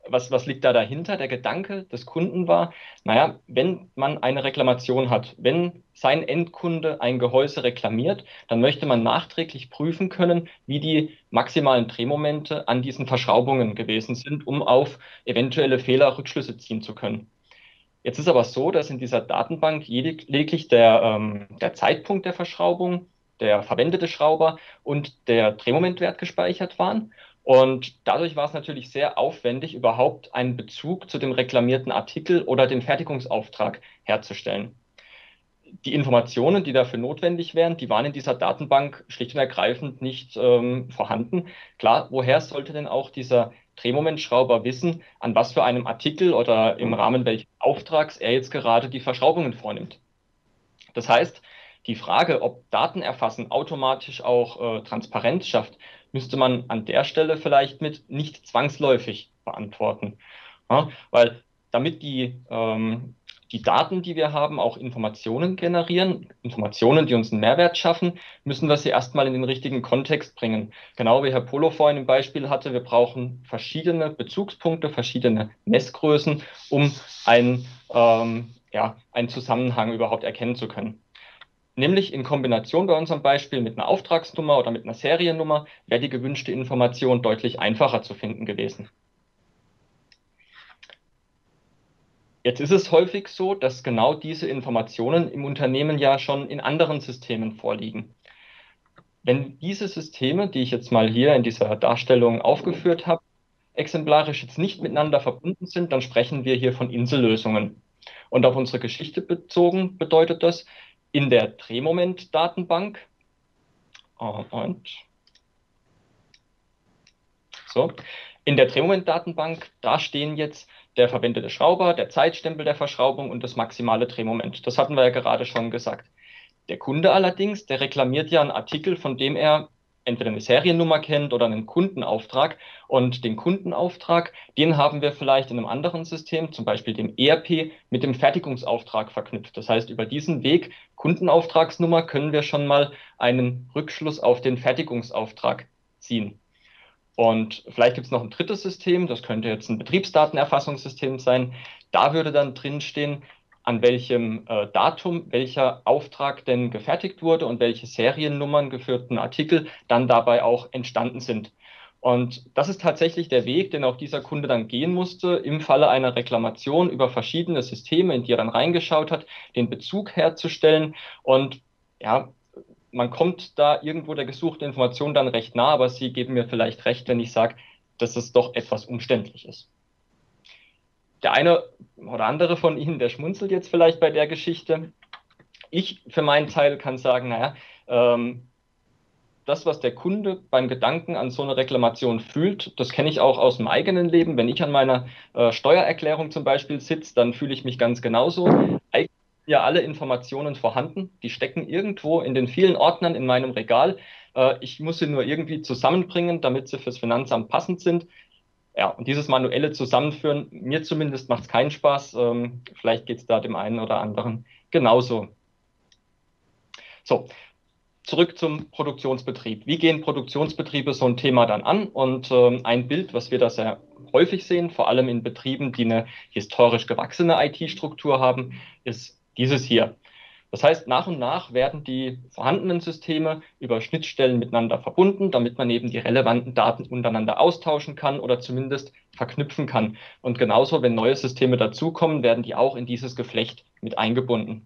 Was liegt da dahinter? Der Gedanke des Kunden war, naja, wenn man eine Reklamation hat, wenn sein Endkunde ein Gehäuse reklamiert, dann möchte man nachträglich prüfen können, wie die maximalen Drehmomente an diesen Verschraubungen gewesen sind, um auf eventuelle Fehler Rückschlüsse ziehen zu können. Jetzt ist aber so, dass in dieser Datenbank lediglich der Zeitpunkt der Verschraubung, der verwendete Schrauber und der Drehmomentwert gespeichert waren. Und dadurch war es natürlich sehr aufwendig, überhaupt einen Bezug zu dem reklamierten Artikel oder dem Fertigungsauftrag herzustellen. Die Informationen, die dafür notwendig wären, die waren in dieser Datenbank schlicht und ergreifend nicht vorhanden. Klar, woher sollte denn auch dieser Drehmomentschrauber wissen, an was für einem Artikel oder im Rahmen welchen Auftrags er jetzt gerade die Verschraubungen vornimmt? Das heißt, die Frage, ob Datenerfassen automatisch auch Transparenz schafft, müsste man an der Stelle vielleicht mit nicht zwangsläufig beantworten. Ja, weil damit die Daten, die wir haben, auch Informationen generieren, Informationen, die uns einen Mehrwert schaffen, müssen wir sie erstmal in den richtigen Kontext bringen. Genau wie Herr Polo vorhin im Beispiel hatte, wir brauchen verschiedene Bezugspunkte, verschiedene Messgrößen, um einen Zusammenhang überhaupt erkennen zu können. Nämlich in Kombination bei unserem Beispiel mit einer Auftragsnummer oder mit einer Seriennummer wäre die gewünschte Information deutlich einfacher zu finden gewesen. Jetzt ist es häufig so, dass genau diese Informationen im Unternehmen ja schon in anderen Systemen vorliegen. Wenn diese Systeme, die ich jetzt mal hier in dieser Darstellung aufgeführt habe, exemplarisch jetzt nicht miteinander verbunden sind, dann sprechen wir hier von Insellösungen. Und auf unsere Geschichte bezogen bedeutet das, in der Drehmoment-Datenbank in der Drehmoment-Datenbank, da stehen jetzt der verwendete Schrauber, der Zeitstempel der Verschraubung und das maximale Drehmoment. Das hatten wir ja gerade schon gesagt. Der Kunde allerdings, der reklamiert ja einen Artikel, von dem er entweder eine Seriennummer kennt oder einen Kundenauftrag. Und den Kundenauftrag, den haben wir vielleicht in einem anderen System, zum Beispiel dem ERP, mit dem Fertigungsauftrag verknüpft. Das heißt, über diesen Weg Kundenauftragsnummer können wir schon mal einen Rückschluss auf den Fertigungsauftrag ziehen. Und vielleicht gibt es noch ein drittes System, das könnte jetzt ein Betriebsdatenerfassungssystem sein. Da würde dann drinstehen, an welchem Datum welcher Auftrag denn gefertigt wurde und welche Seriennummern geführten Artikel dann dabei auch entstanden sind. Und das ist tatsächlich der Weg, den auch dieser Kunde dann gehen musste, im Falle einer Reklamation über verschiedene Systeme, in die er dann reingeschaut hat, den Bezug herzustellen. Und ja, man kommt da irgendwo der gesuchten Information dann recht nah, aber Sie geben mir vielleicht recht, wenn ich sage, dass es doch etwas umständlich ist. Der eine oder andere von Ihnen, der schmunzelt jetzt vielleicht bei der Geschichte. Ich für meinen Teil kann sagen, naja, das, was der Kunde beim Gedanken an so eine Reklamation fühlt, das kenne ich auch aus dem eigenen Leben. Wenn ich an meiner Steuererklärung zum Beispiel sitze, dann fühle ich mich ganz genauso. Eigentlich sind ja alle Informationen vorhanden, die stecken irgendwo in den vielen Ordnern in meinem Regal. Ich muss sie nur irgendwie zusammenbringen, damit sie fürs Finanzamt passend sind. Ja, und dieses manuelle Zusammenführen, mir zumindest macht es keinen Spaß. Vielleicht geht es da dem einen oder anderen genauso. So, zurück zum Produktionsbetrieb. Wie gehen Produktionsbetriebe so ein Thema dann an? Und ein Bild, was wir da sehr häufig sehen, vor allem in Betrieben, die eine historisch gewachsene IT-Struktur haben, ist dieses hier. Das heißt, nach und nach werden die vorhandenen Systeme über Schnittstellen miteinander verbunden, damit man eben die relevanten Daten untereinander austauschen kann oder zumindest verknüpfen kann. Und genauso, wenn neue Systeme dazukommen, werden die auch in dieses Geflecht mit eingebunden.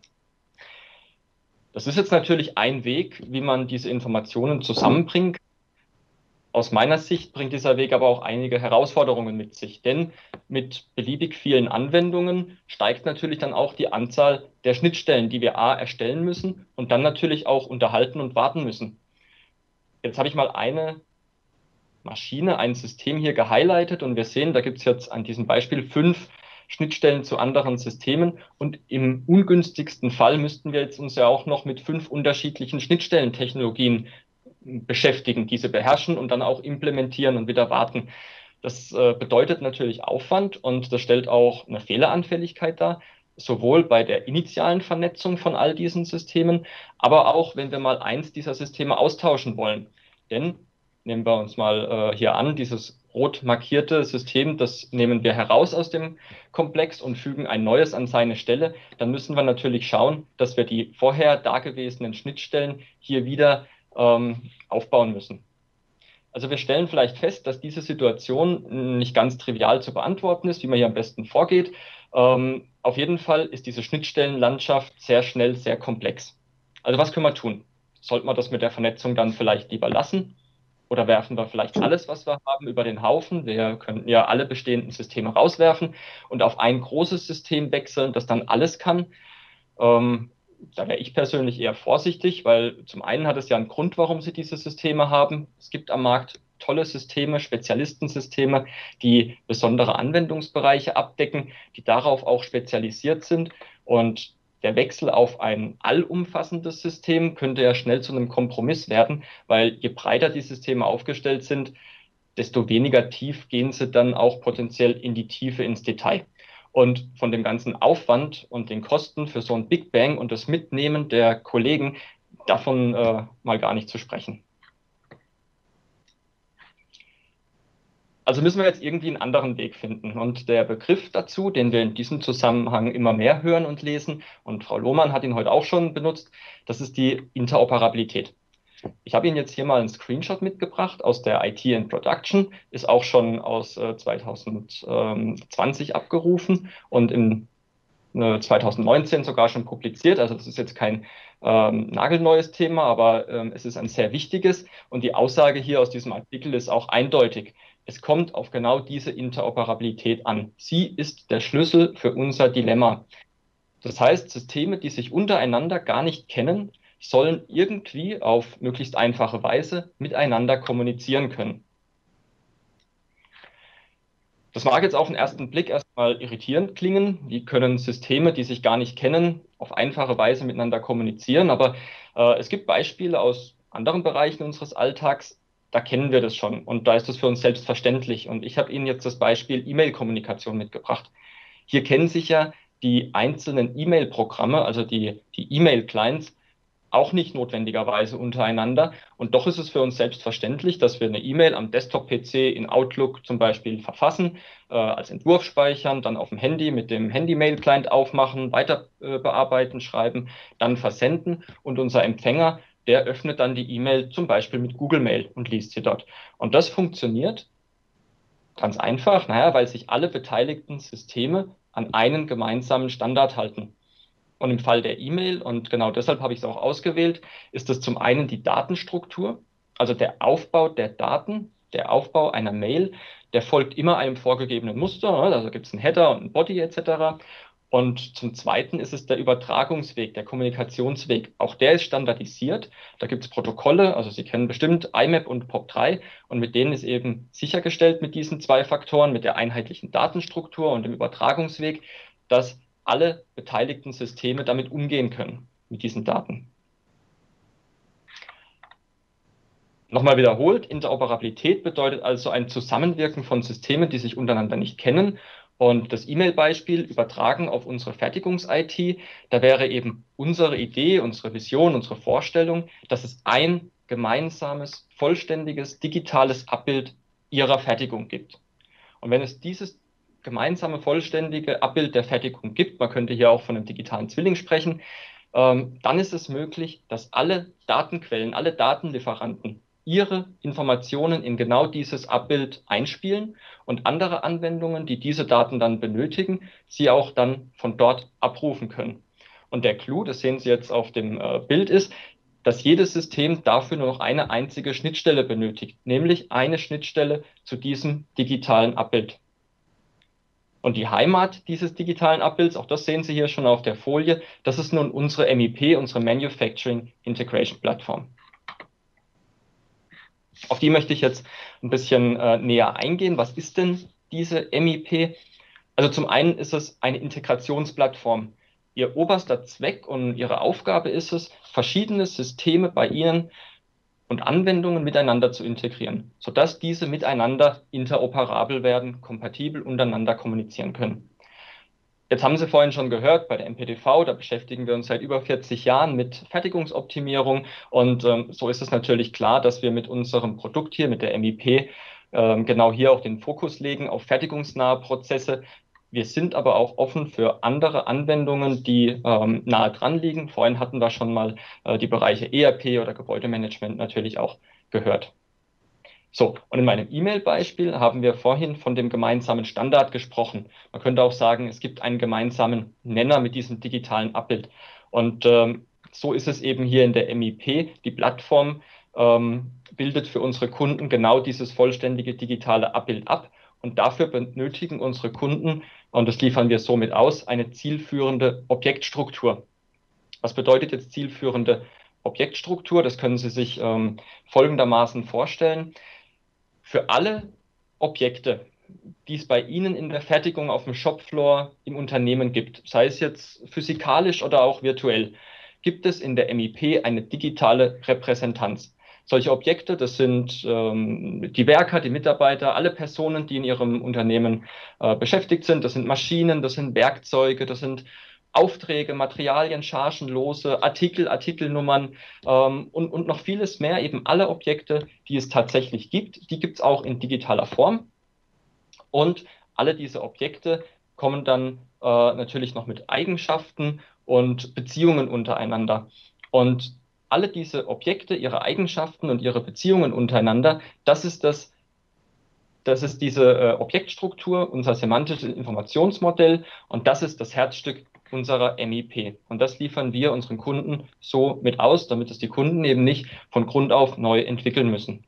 Das ist jetzt natürlich ein Weg, wie man diese Informationen zusammenbringt. Aus meiner Sicht bringt dieser Weg aber auch einige Herausforderungen mit sich, denn mit beliebig vielen Anwendungen steigt natürlich dann auch die Anzahl der Schnittstellen, die wir erstellen müssen und dann natürlich auch unterhalten und warten müssen. Jetzt habe ich mal eine Maschine, ein System hier gehighlightet und wir sehen, da gibt es jetzt an diesem Beispiel 5 Schnittstellen zu anderen Systemen und im ungünstigsten Fall müssten wir jetzt uns ja auch noch mit 5 unterschiedlichen Schnittstellentechnologien beschäftigen, diese beherrschen und dann auch implementieren und wieder warten. Das bedeutet natürlich Aufwand und das stellt auch eine Fehleranfälligkeit dar, sowohl bei der initialen Vernetzung von all diesen Systemen, aber auch, wenn wir mal eins dieser Systeme austauschen wollen. Denn nehmen wir uns mal hier an, dieses rot markierte System, das nehmen wir heraus aus dem Komplex und fügen ein neues an seine Stelle, dann müssen wir natürlich schauen, dass wir die vorher dagewesenen Schnittstellen hier wieder aufbauen müssen. Also wir stellen vielleicht fest, dass diese Situation nicht ganz trivial zu beantworten ist, wie man hier am besten vorgeht. Auf jeden Fall ist diese Schnittstellenlandschaft sehr schnell sehr komplex. Also was können wir tun? Sollten wir das mit der Vernetzung dann vielleicht lieber lassen? Oder werfen wir vielleicht alles, was wir haben, über den Haufen? Wir könnten ja alle bestehenden Systeme rauswerfen und auf ein großes System wechseln, das dann alles kann. Da wäre ich persönlich eher vorsichtig, weil zum einen hat es ja einen Grund, warum sie diese Systeme haben. Es gibt am Markt tolle Systeme, Spezialistensysteme, die besondere Anwendungsbereiche abdecken, die darauf auch spezialisiert sind. Und der Wechsel auf ein allumfassendes System könnte ja schnell zu einem Kompromiss werden, weil je breiter die Systeme aufgestellt sind, desto weniger tief gehen sie dann auch potenziell in die Tiefe, ins Detail. Und von dem ganzen Aufwand und den Kosten für so ein Big Bang und das Mitnehmen der Kollegen, davon mal gar nicht zu sprechen. Also müssen wir jetzt irgendwie einen anderen Weg finden. Und der Begriff dazu, den wir in diesem Zusammenhang immer mehr hören und lesen, und Frau Lohmann hat ihn heute auch schon benutzt, das ist die Interoperabilität. Ich habe Ihnen jetzt hier mal einen Screenshot mitgebracht aus der IT in Production, ist auch schon aus 2020 abgerufen und im 2019 sogar schon publiziert. Also das ist jetzt kein nagelneues Thema, aber es ist ein sehr wichtiges. Und die Aussage hier aus diesem Artikel ist auch eindeutig. Es kommt auf genau diese Interoperabilität an. Sie ist der Schlüssel für unser Dilemma. Das heißt, Systeme, die sich untereinander gar nicht kennen, sollen irgendwie auf möglichst einfache Weise miteinander kommunizieren können. Das mag jetzt auf den ersten Blick erstmal irritierend klingen. Wie können Systeme, die sich gar nicht kennen, auf einfache Weise miteinander kommunizieren? Aber es gibt Beispiele aus anderen Bereichen unseres Alltags, da kennen wir das schon und da ist es für uns selbstverständlich. Und ich habe Ihnen jetzt das Beispiel E-Mail-Kommunikation mitgebracht. Hier kennen sich ja die einzelnen E-Mail-Programme, also die E-Mail-Clients, auch nicht notwendigerweise untereinander. Und doch ist es für uns selbstverständlich, dass wir eine E-Mail am Desktop-PC in Outlook zum Beispiel verfassen, als Entwurf speichern, dann auf dem Handy mit dem Handy-Mail-Client aufmachen, weiter bearbeiten, schreiben, dann versenden. Und unser Empfänger, der öffnet dann die E-Mail zum Beispiel mit Google Mail und liest sie dort. Und das funktioniert ganz einfach, weil sich alle beteiligten Systeme an einen gemeinsamen Standard halten. Und im Fall der E-Mail, und genau deshalb habe ich es auch ausgewählt, ist es zum einen die Datenstruktur, also der Aufbau der Daten, der Aufbau einer Mail, der folgt immer einem vorgegebenen Muster, also gibt es einen Header und einen Body etc. Und zum Zweiten ist es der Übertragungsweg, der Kommunikationsweg. Auch der ist standardisiert. Da gibt es Protokolle, also Sie kennen bestimmt IMAP und POP3 und mit denen ist eben sichergestellt mit diesen zwei Faktoren, mit der einheitlichen Datenstruktur und dem Übertragungsweg, dass alle beteiligten Systeme damit umgehen können, mit diesen Daten. Nochmal wiederholt, Interoperabilität bedeutet also ein Zusammenwirken von Systemen, die sich untereinander nicht kennen. Und das E-Mail-Beispiel übertragen auf unsere Fertigungs-IT, da wäre eben unsere Idee, unsere Vision, unsere Vorstellung, dass es ein gemeinsames, vollständiges, digitales Abbild Ihrer Fertigung gibt. Und wenn es dieses gemeinsame, vollständige Abbild der Fertigung gibt, man könnte hier auch von einem digitalen Zwilling sprechen, dann ist es möglich, dass alle Datenquellen, alle Datenlieferanten ihre Informationen in genau dieses Abbild einspielen und andere Anwendungen, die diese Daten dann benötigen, sie auch dann von dort abrufen können. Und der Clou, das sehen Sie jetzt auf dem Bild, ist, dass jedes System dafür nur noch eine einzige Schnittstelle benötigt, nämlich eine Schnittstelle zu diesem digitalen Abbild. Und die Heimat dieses digitalen Abbilds, auch das sehen Sie hier schon auf der Folie, das ist nun unsere MEP, unsere Manufacturing Integration Plattform. Auf die möchte ich jetzt ein bisschen näher eingehen. Was ist denn diese MEP? Also zum einen ist es eine Integrationsplattform. Ihr oberster Zweck und Ihre Aufgabe ist es, verschiedene Systeme bei Ihnen und Anwendungen miteinander zu integrieren, sodass diese miteinander interoperabel werden, kompatibel untereinander kommunizieren können. Jetzt haben Sie vorhin schon gehört, bei der MPDV, da beschäftigen wir uns seit über 40 Jahren mit Fertigungsoptimierung und so ist es natürlich klar, dass wir mit unserem Produkt hier, mit der MEP, genau hier auch den Fokus legen auf fertigungsnahe Prozesse. Wir sind aber auch offen für andere Anwendungen, die nahe dran liegen. Vorhin hatten wir schon mal die Bereiche ERP oder Gebäudemanagement natürlich auch gehört. So, und in meinem E-Mail-Beispiel haben wir vorhin von dem gemeinsamen Standard gesprochen. Man könnte auch sagen, es gibt einen gemeinsamen Nenner mit diesem digitalen Abbild. Und so ist es eben hier in der MIP. Die Plattform bildet für unsere Kunden genau dieses vollständige digitale Abbild ab. Und dafür benötigen unsere Kunden, und das liefern wir somit aus, eine zielführende Objektstruktur. Was bedeutet jetzt zielführende Objektstruktur? Das können Sie sich folgendermaßen vorstellen. Für alle Objekte, die es bei Ihnen in der Fertigung auf dem Shopfloor im Unternehmen gibt, sei es jetzt physikalisch oder auch virtuell, gibt es in der MIP eine digitale Repräsentanz. Solche Objekte, das sind die Werker, die Mitarbeiter, alle Personen, die in ihrem Unternehmen beschäftigt sind. Das sind Maschinen, das sind Werkzeuge, das sind Aufträge, Materialien, Chargen, Lose, Artikel, Artikelnummern und noch vieles mehr. Eben alle Objekte, die es tatsächlich gibt, die gibt es auch in digitaler Form. Und alle diese Objekte kommen dann natürlich noch mit Eigenschaften und Beziehungen untereinander. Und alle diese Objekte, ihre Eigenschaften und ihre Beziehungen untereinander, das ist diese Objektstruktur, unser semantisches Informationsmodell, und das ist das Herzstück unserer MIP. Und das liefern wir unseren Kunden so mit aus, damit es die Kunden eben nicht von Grund auf neu entwickeln müssen.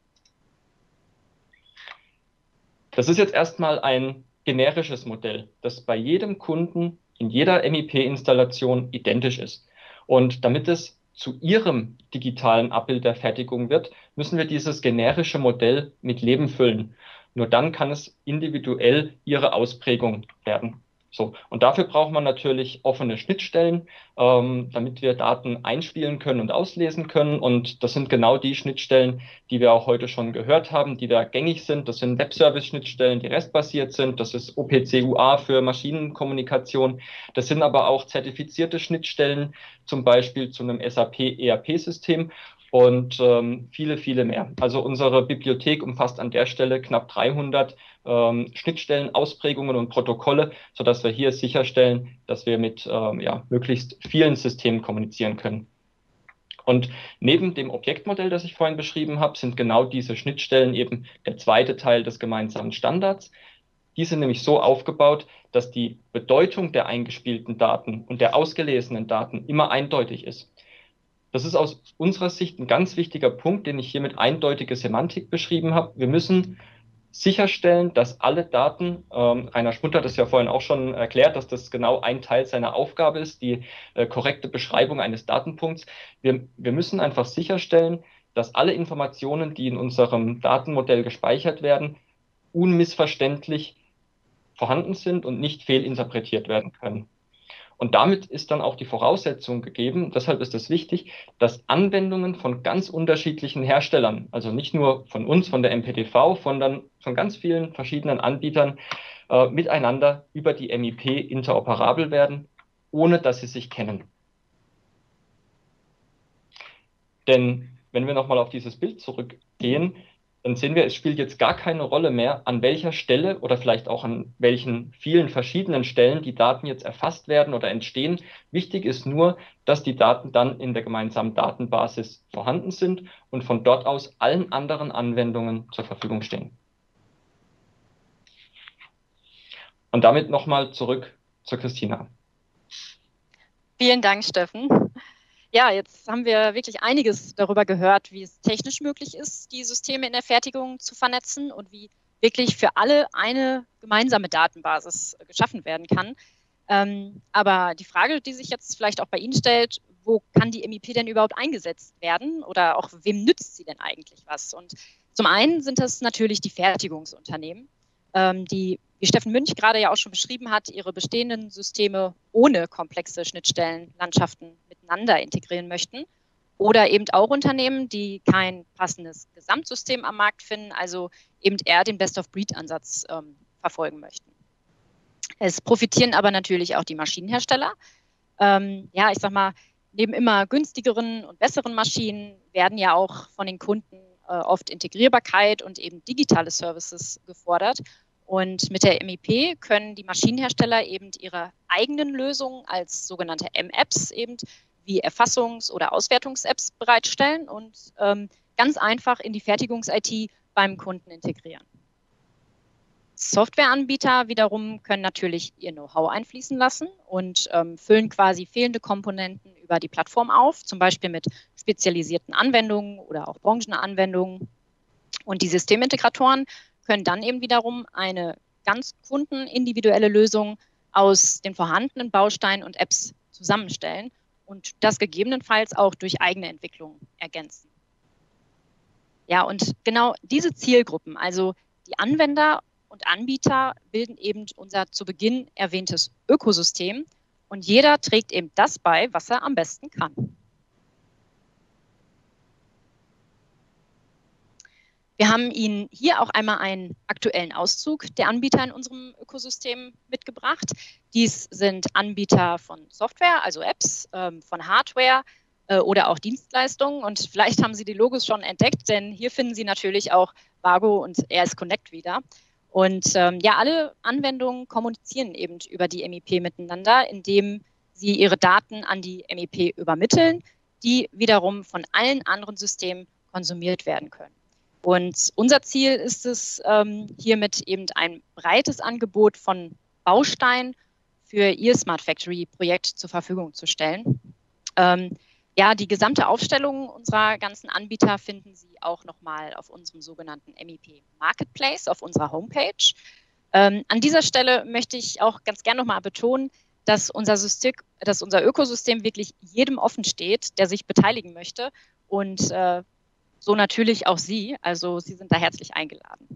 Das ist jetzt erstmal ein generisches Modell, das bei jedem Kunden in jeder MIP-Installation identisch ist. Und damit es zu Ihrem digitalen Abbild der Fertigung wird, müssen wir dieses generische Modell mit Leben füllen. Nur dann kann es individuell Ihre Ausprägung werden. So, und dafür braucht man natürlich offene Schnittstellen, damit wir Daten einspielen können und auslesen können. Und das sind genau die Schnittstellen, die wir auch heute schon gehört haben, die da gängig sind. Das sind Web-Service-Schnittstellen, die REST-basiert sind. Das ist OPC-UA für Maschinenkommunikation. Das sind aber auch zertifizierte Schnittstellen, zum Beispiel zu einem SAP-ERP-System. Und viele, viele mehr. Also unsere Bibliothek umfasst an der Stelle knapp 300 Schnittstellen, Ausprägungen und Protokolle, sodass wir hier sicherstellen, dass wir mit möglichst vielen Systemen kommunizieren können. Und neben dem Objektmodell, das ich vorhin beschrieben habe, sind genau diese Schnittstellen eben der zweite Teil des gemeinsamen Standards. Die sind nämlich so aufgebaut, dass die Bedeutung der eingespielten Daten und der ausgelesenen Daten immer eindeutig ist. Das ist aus unserer Sicht ein ganz wichtiger Punkt, den ich hier mit eindeutige Semantik beschrieben habe. Wir müssen sicherstellen, dass alle Daten, Rainer Schmutt hat das ja vorhin auch schon erklärt, dass das genau ein Teil seiner Aufgabe ist, die korrekte Beschreibung eines Datenpunkts. Wir müssen einfach sicherstellen, dass alle Informationen, die in unserem Datenmodell gespeichert werden, unmissverständlich vorhanden sind und nicht fehlinterpretiert werden können. Und damit ist dann auch die Voraussetzung gegeben, deshalb ist es wichtig, dass Anwendungen von ganz unterschiedlichen Herstellern, also nicht nur von uns, von der MPTV, sondern von ganz vielen verschiedenen Anbietern miteinander über die MIP interoperabel werden, ohne dass sie sich kennen. Denn wenn wir nochmal auf dieses Bild zurückgehen, dann sehen wir, es spielt jetzt gar keine Rolle mehr, an welcher Stelle oder vielleicht auch an welchen vielen verschiedenen Stellen die Daten jetzt erfasst werden oder entstehen. Wichtig ist nur, dass die Daten dann in der gemeinsamen Datenbasis vorhanden sind und von dort aus allen anderen Anwendungen zur Verfügung stehen. Und damit nochmal zurück zu Christina. Vielen Dank, Steffen. Ja, jetzt haben wir wirklich einiges darüber gehört, wie es technisch möglich ist, die Systeme in der Fertigung zu vernetzen und wie wirklich für alle eine gemeinsame Datenbasis geschaffen werden kann. Aber die Frage, die sich jetzt vielleicht auch bei Ihnen stellt, wo kann die MIP denn überhaupt eingesetzt werden oder auch wem nützt sie denn eigentlich was? Und zum einen sind das natürlich die Fertigungsunternehmen, die, wie Steffen Münch gerade ja auch schon beschrieben hat, ihre bestehenden Systeme ohne komplexe Schnittstellenlandschaften miteinander integrieren möchten. Oder eben auch Unternehmen, die kein passendes Gesamtsystem am Markt finden, also eben eher den Best-of-Breed-Ansatz verfolgen möchten. Es profitieren aber natürlich auch die Maschinenhersteller. Ja, ich sag mal, neben immer günstigeren und besseren Maschinen werden ja auch von den Kunden oft Integrierbarkeit und eben digitale Services gefordert. Und mit der MIP können die Maschinenhersteller eben ihre eigenen Lösungen als sogenannte M-Apps eben wie Erfassungs- oder Auswertungs-Apps bereitstellen und ganz einfach in die Fertigungs-IT beim Kunden integrieren. Softwareanbieter wiederum können natürlich ihr Know-how einfließen lassen und füllen quasi fehlende Komponenten über die Plattform auf, zum Beispiel mit spezialisierten Anwendungen oder auch Branchenanwendungen. Und die Systemintegratoren können dann eben wiederum eine ganz kundenindividuelle Lösung aus den vorhandenen Bausteinen und Apps zusammenstellen und das gegebenenfalls auch durch eigene Entwicklung ergänzen. Ja, und genau diese Zielgruppen, also die Anwender und Anbieter, bilden eben unser zu Beginn erwähntes Ökosystem und jeder trägt eben das bei, was er am besten kann. Wir haben Ihnen hier auch einmal einen aktuellen Auszug der Anbieter in unserem Ökosystem mitgebracht. Dies sind Anbieter von Software, also Apps, von Hardware oder auch Dienstleistungen. Und vielleicht haben Sie die Logos schon entdeckt, denn hier finden Sie natürlich auch Vago und RS Connect wieder. Und ja, alle Anwendungen kommunizieren eben über die MIP miteinander, indem sie ihre Daten an die MIP übermitteln, die wiederum von allen anderen Systemen konsumiert werden können. Und unser Ziel ist es, hiermit eben ein breites Angebot von Bausteinen für Ihr Smart Factory Projekt zur Verfügung zu stellen. Ja, die gesamte Aufstellung unserer ganzen Anbieter finden Sie auch nochmal auf unserem sogenannten MIP Marketplace, auf unserer Homepage. An dieser Stelle möchte ich auch ganz gerne nochmal betonen, dass unser Ökosystem wirklich jedem offen steht, der sich beteiligen möchte und so natürlich auch Sie. Also Sie sind da herzlich eingeladen.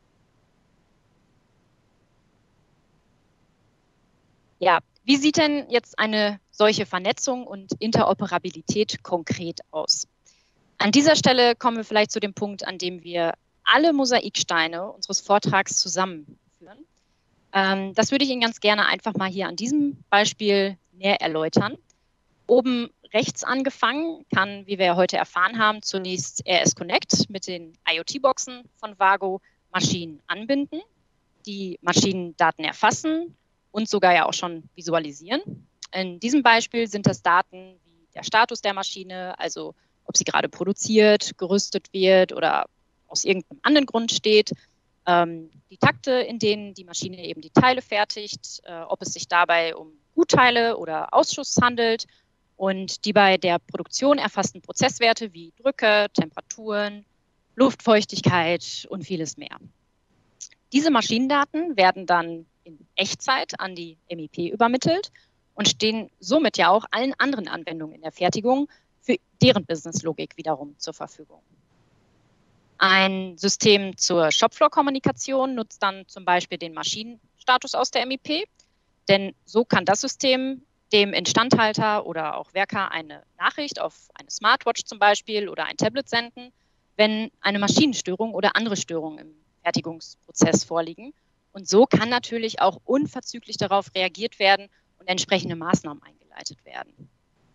Ja, wie sieht denn jetzt eine solche Vernetzung und Interoperabilität konkret aus? An dieser Stelle kommen wir vielleicht zu dem Punkt, an dem wir alle Mosaiksteine unseres Vortrags zusammenführen. Das würde ich Ihnen ganz gerne einfach mal hier an diesem Beispiel näher erläutern. Oben rechts angefangen kann, wie wir ja heute erfahren haben, zunächst RS Connect mit den IoT-Boxen von Vago Maschinen anbinden, die Maschinendaten erfassen und sogar ja auch schon visualisieren. In diesem Beispiel sind das Daten wie der Status der Maschine, also ob sie gerade produziert, gerüstet wird oder aus irgendeinem anderen Grund steht, die Takte, in denen die Maschine eben die Teile fertigt, ob es sich dabei um Gutteile oder Ausschuss handelt und die bei der Produktion erfassten Prozesswerte wie Drücke, Temperaturen, Luftfeuchtigkeit und vieles mehr. Diese Maschinendaten werden dann in Echtzeit an die MIP übermittelt und stehen somit ja auch allen anderen Anwendungen in der Fertigung für deren Businesslogik wiederum zur Verfügung. Ein System zur Shopfloor-Kommunikation nutzt dann zum Beispiel den Maschinenstatus aus der MIP, denn so kann das System dem Instandhalter oder auch Werker eine Nachricht auf eine Smartwatch zum Beispiel oder ein Tablet senden, wenn eine Maschinenstörung oder andere Störungen im Fertigungsprozess vorliegen. Und so kann natürlich auch unverzüglich darauf reagiert werden und entsprechende Maßnahmen eingeleitet werden.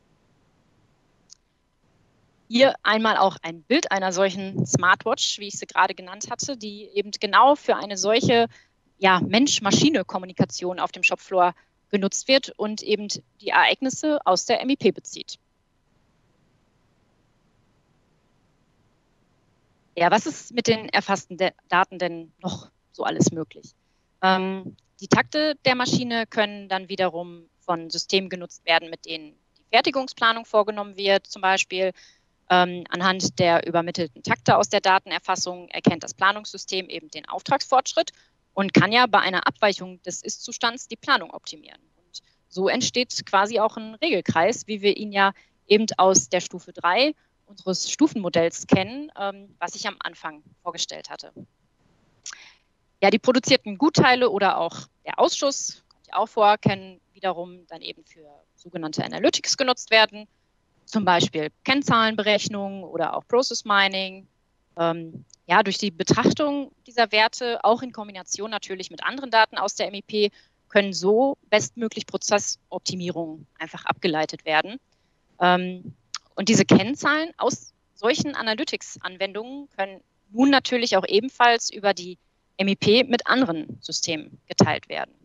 Hier einmal auch ein Bild einer solchen Smartwatch, wie ich sie gerade genannt hatte, die eben genau für eine solche Mensch-Maschine-Kommunikation auf dem Shopfloor genutzt wird und eben die Ereignisse aus der MIP bezieht. Ja, was ist mit den erfassten Daten denn noch so alles möglich? Die Takte der Maschine können dann wiederum von Systemen genutzt werden, mit denen die Fertigungsplanung vorgenommen wird. Zum Beispiel anhand der übermittelten Takte aus der Datenerfassung erkennt das Planungssystem eben den Auftragsfortschritt und kann ja bei einer Abweichung des Ist-Zustands die Planung optimieren. Und so entsteht quasi auch ein Regelkreis, wie wir ihn ja eben aus der Stufe 3 unseres Stufenmodells kennen, was ich am Anfang vorgestellt hatte. Ja, die produzierten Gutteile oder auch der Ausschuss, kommt ja auch vor, können wiederum dann eben für sogenannte Analytics genutzt werden, zum Beispiel Kennzahlenberechnung oder auch Process Mining. Ja, durch die Betrachtung dieser Werte, auch in Kombination natürlich mit anderen Daten aus der MIP, können so bestmöglich Prozessoptimierungen einfach abgeleitet werden. Und diese Kennzahlen aus solchen Analytics-Anwendungen können nun natürlich auch ebenfalls über die MIP mit anderen Systemen geteilt werden.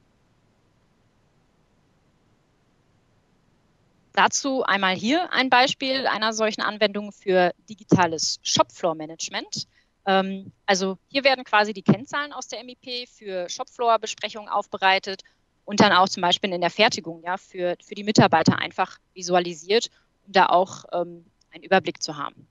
Dazu einmal hier ein Beispiel einer solchen Anwendung für digitales Shopfloor-Management. Also hier werden quasi die Kennzahlen aus der MIP für Shopfloor-Besprechungen aufbereitet und dann auch zum Beispiel in der Fertigung für die Mitarbeiter einfach visualisiert, um da auch einen Überblick zu haben.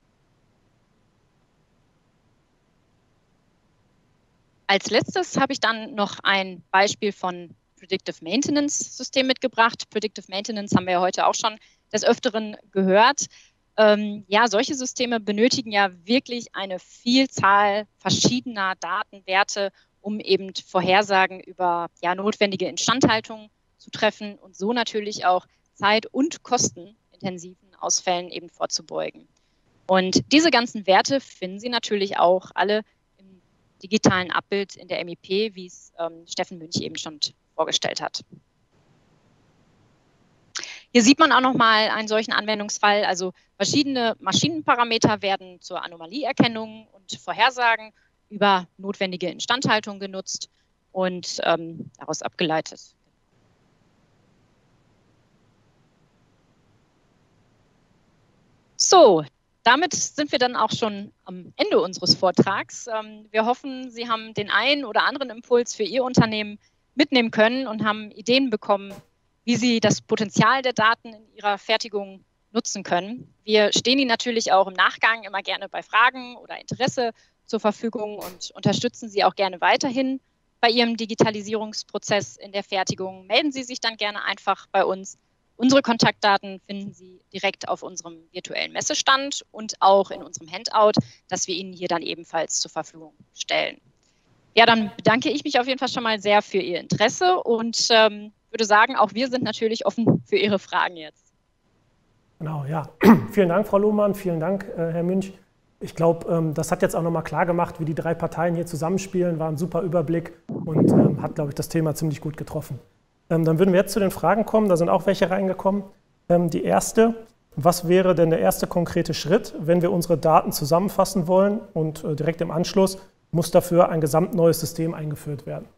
Als letztes habe ich dann noch ein Beispiel von Predictive Maintenance System mitgebracht. Predictive Maintenance haben wir ja heute auch schon des Öfteren gehört. Ja, solche Systeme benötigen ja wirklich eine Vielzahl verschiedener Datenwerte, um eben Vorhersagen über notwendige Instandhaltung zu treffen und so natürlich auch zeit- und kostenintensiven Ausfällen eben vorzubeugen. Und diese ganzen Werte finden Sie natürlich auch alle im digitalen Abbild in der MIP, wie es Steffen Münch eben schon vorgestellt hat. Hier sieht man auch nochmal einen solchen Anwendungsfall. Also verschiedene Maschinenparameter werden zur Anomalieerkennung und Vorhersagen über notwendige Instandhaltung genutzt und daraus abgeleitet. So, damit sind wir dann auch schon am Ende unseres Vortrags. Wir hoffen, Sie haben den einen oder anderen Impuls für Ihr Unternehmen mitnehmen können und haben Ideen bekommen, wie Sie das Potenzial der Daten in Ihrer Fertigung nutzen können. Wir stehen Ihnen natürlich auch im Nachgang immer gerne bei Fragen oder Interesse zur Verfügung und unterstützen Sie auch gerne weiterhin bei Ihrem Digitalisierungsprozess in der Fertigung. Melden Sie sich dann gerne einfach bei uns. Unsere Kontaktdaten finden Sie direkt auf unserem virtuellen Messestand und auch in unserem Handout, das wir Ihnen hier dann ebenfalls zur Verfügung stellen. Ja, dann bedanke ich mich auf jeden Fall schon mal sehr für Ihr Interesse und würde sagen, auch wir sind natürlich offen für Ihre Fragen jetzt. Genau, ja. Vielen Dank, Frau Lohmann, vielen Dank, Herr Münch. Ich glaube, das hat jetzt auch nochmal klar gemacht, wie die drei Parteien hier zusammenspielen, war ein super Überblick und hat, glaube ich, das Thema ziemlich gut getroffen. Dann würden wir jetzt zu den Fragen kommen, da sind auch welche reingekommen. Die erste, was wäre denn der erste konkrete Schritt, wenn wir unsere Daten zusammenfassen wollen und direkt im Anschluss muss dafür ein gesamt neues System eingeführt werden?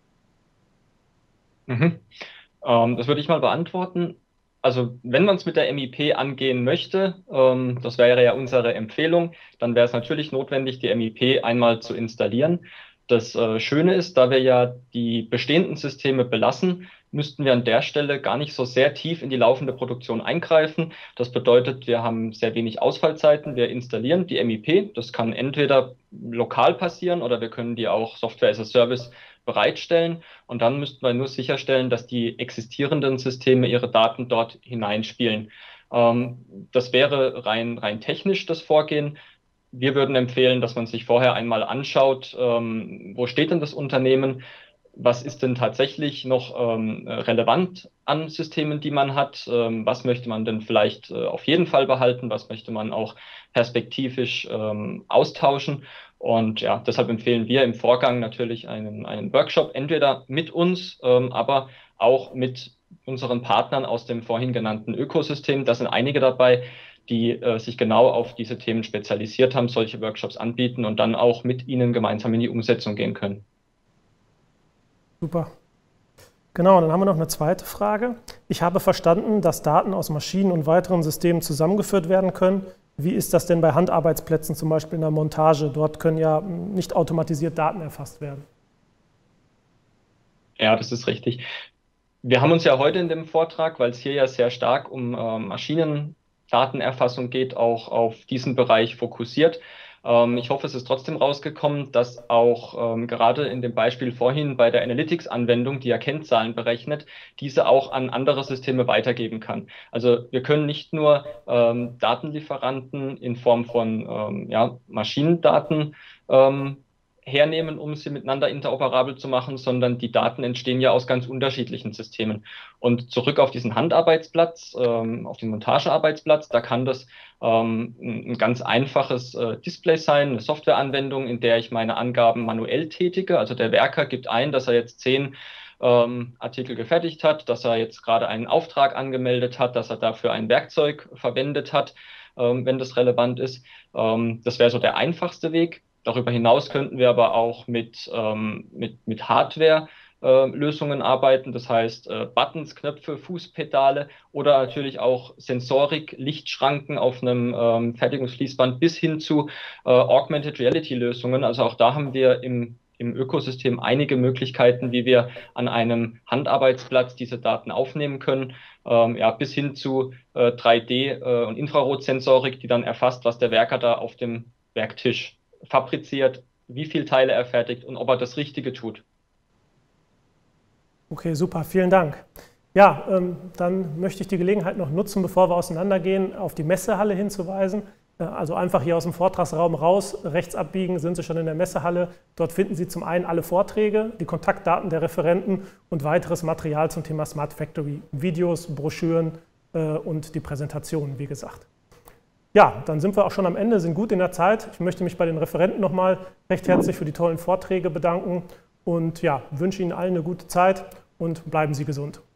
Das würde ich mal beantworten. Also wenn man es mit der MIP angehen möchte, das wäre ja unsere Empfehlung, dann wäre es natürlich notwendig, die MIP einmal zu installieren. Das Schöne ist, da wir ja die bestehenden Systeme belassen, müssten wir an der Stelle gar nicht so sehr tief in die laufende Produktion eingreifen. Das bedeutet, wir haben sehr wenig Ausfallzeiten. Wir installieren die MIP. Das kann entweder lokal passieren oder wir können die auch Software as a Service bereitstellen. Und dann müssten wir nur sicherstellen, dass die existierenden Systeme ihre Daten dort hineinspielen. Das wäre rein technisch das Vorgehen. Wir würden empfehlen, dass man sich vorher einmal anschaut, wo steht denn das Unternehmen, was ist denn tatsächlich noch relevant an Systemen, die man hat, was möchte man denn vielleicht auf jeden Fall behalten, was möchte man auch perspektivisch austauschen. Und ja, deshalb empfehlen wir im Vorgang natürlich einen Workshop, entweder mit uns, aber auch mit unseren Partnern aus dem vorhin genannten Ökosystem. Da sind einige dabei, die sich genau auf diese Themen spezialisiert haben, solche Workshops anbieten und dann auch mit ihnen gemeinsam in die Umsetzung gehen können. Super. Genau, dann haben wir noch eine zweite Frage. Ich habe verstanden, dass Daten aus Maschinen und weiteren Systemen zusammengeführt werden können. Wie ist das denn bei Handarbeitsplätzen, zum Beispiel in der Montage? Dort können ja nicht automatisiert Daten erfasst werden. Ja, das ist richtig. Wir haben uns ja heute in dem Vortrag, weil es hier ja sehr stark um Maschinendatenerfassung geht, auch auf diesen Bereich fokussiert. Ich hoffe, es ist trotzdem rausgekommen, dass auch gerade in dem Beispiel vorhin bei der Analytics-Anwendung, die ja Kennzahlen berechnet, diese auch an andere Systeme weitergeben kann. Also wir können nicht nur Datenlieferanten in Form von Maschinendaten hernehmen, um sie miteinander interoperabel zu machen, sondern die Daten entstehen ja aus ganz unterschiedlichen Systemen. Und zurück auf diesen Handarbeitsplatz, auf den Montagearbeitsplatz, da kann das ein ganz einfaches Display sein, eine Softwareanwendung, in der ich meine Angaben manuell tätige. Also der Werker gibt ein, dass er jetzt 10 Artikel gefertigt hat, dass er jetzt gerade einen Auftrag angemeldet hat, dass er dafür ein Werkzeug verwendet hat. wenn das relevant ist. Das wäre so der einfachste Weg. Darüber hinaus könnten wir aber auch mit Hardware Lösungen arbeiten, das heißt Buttons, Knöpfe, Fußpedale oder natürlich auch Sensorik, Lichtschranken auf einem Fertigungsfließband bis hin zu Augmented Reality Lösungen. Also auch da haben wir im Ökosystem einige Möglichkeiten, wie wir an einem Handarbeitsplatz diese Daten aufnehmen können, bis hin zu 3D- und Infrarotsensorik, die dann erfasst, was der Werker da auf dem Werktisch fabriziert, wie viele Teile er fertigt und ob er das Richtige tut. Okay, super, vielen Dank. Ja, dann möchte ich die Gelegenheit noch nutzen, bevor wir auseinandergehen, auf die Messehalle hinzuweisen. Also einfach hier aus dem Vortragsraum raus, rechts abbiegen, sind Sie schon in der Messehalle. Dort finden Sie zum einen alle Vorträge, die Kontaktdaten der Referenten und weiteres Material zum Thema Smart Factory, Videos, Broschüren und die Präsentationen, wie gesagt. Ja, dann sind wir auch schon am Ende, sind gut in der Zeit. Ich möchte mich bei den Referenten nochmal recht herzlich für die tollen Vorträge bedanken und ja, wünsche Ihnen allen eine gute Zeit und bleiben Sie gesund.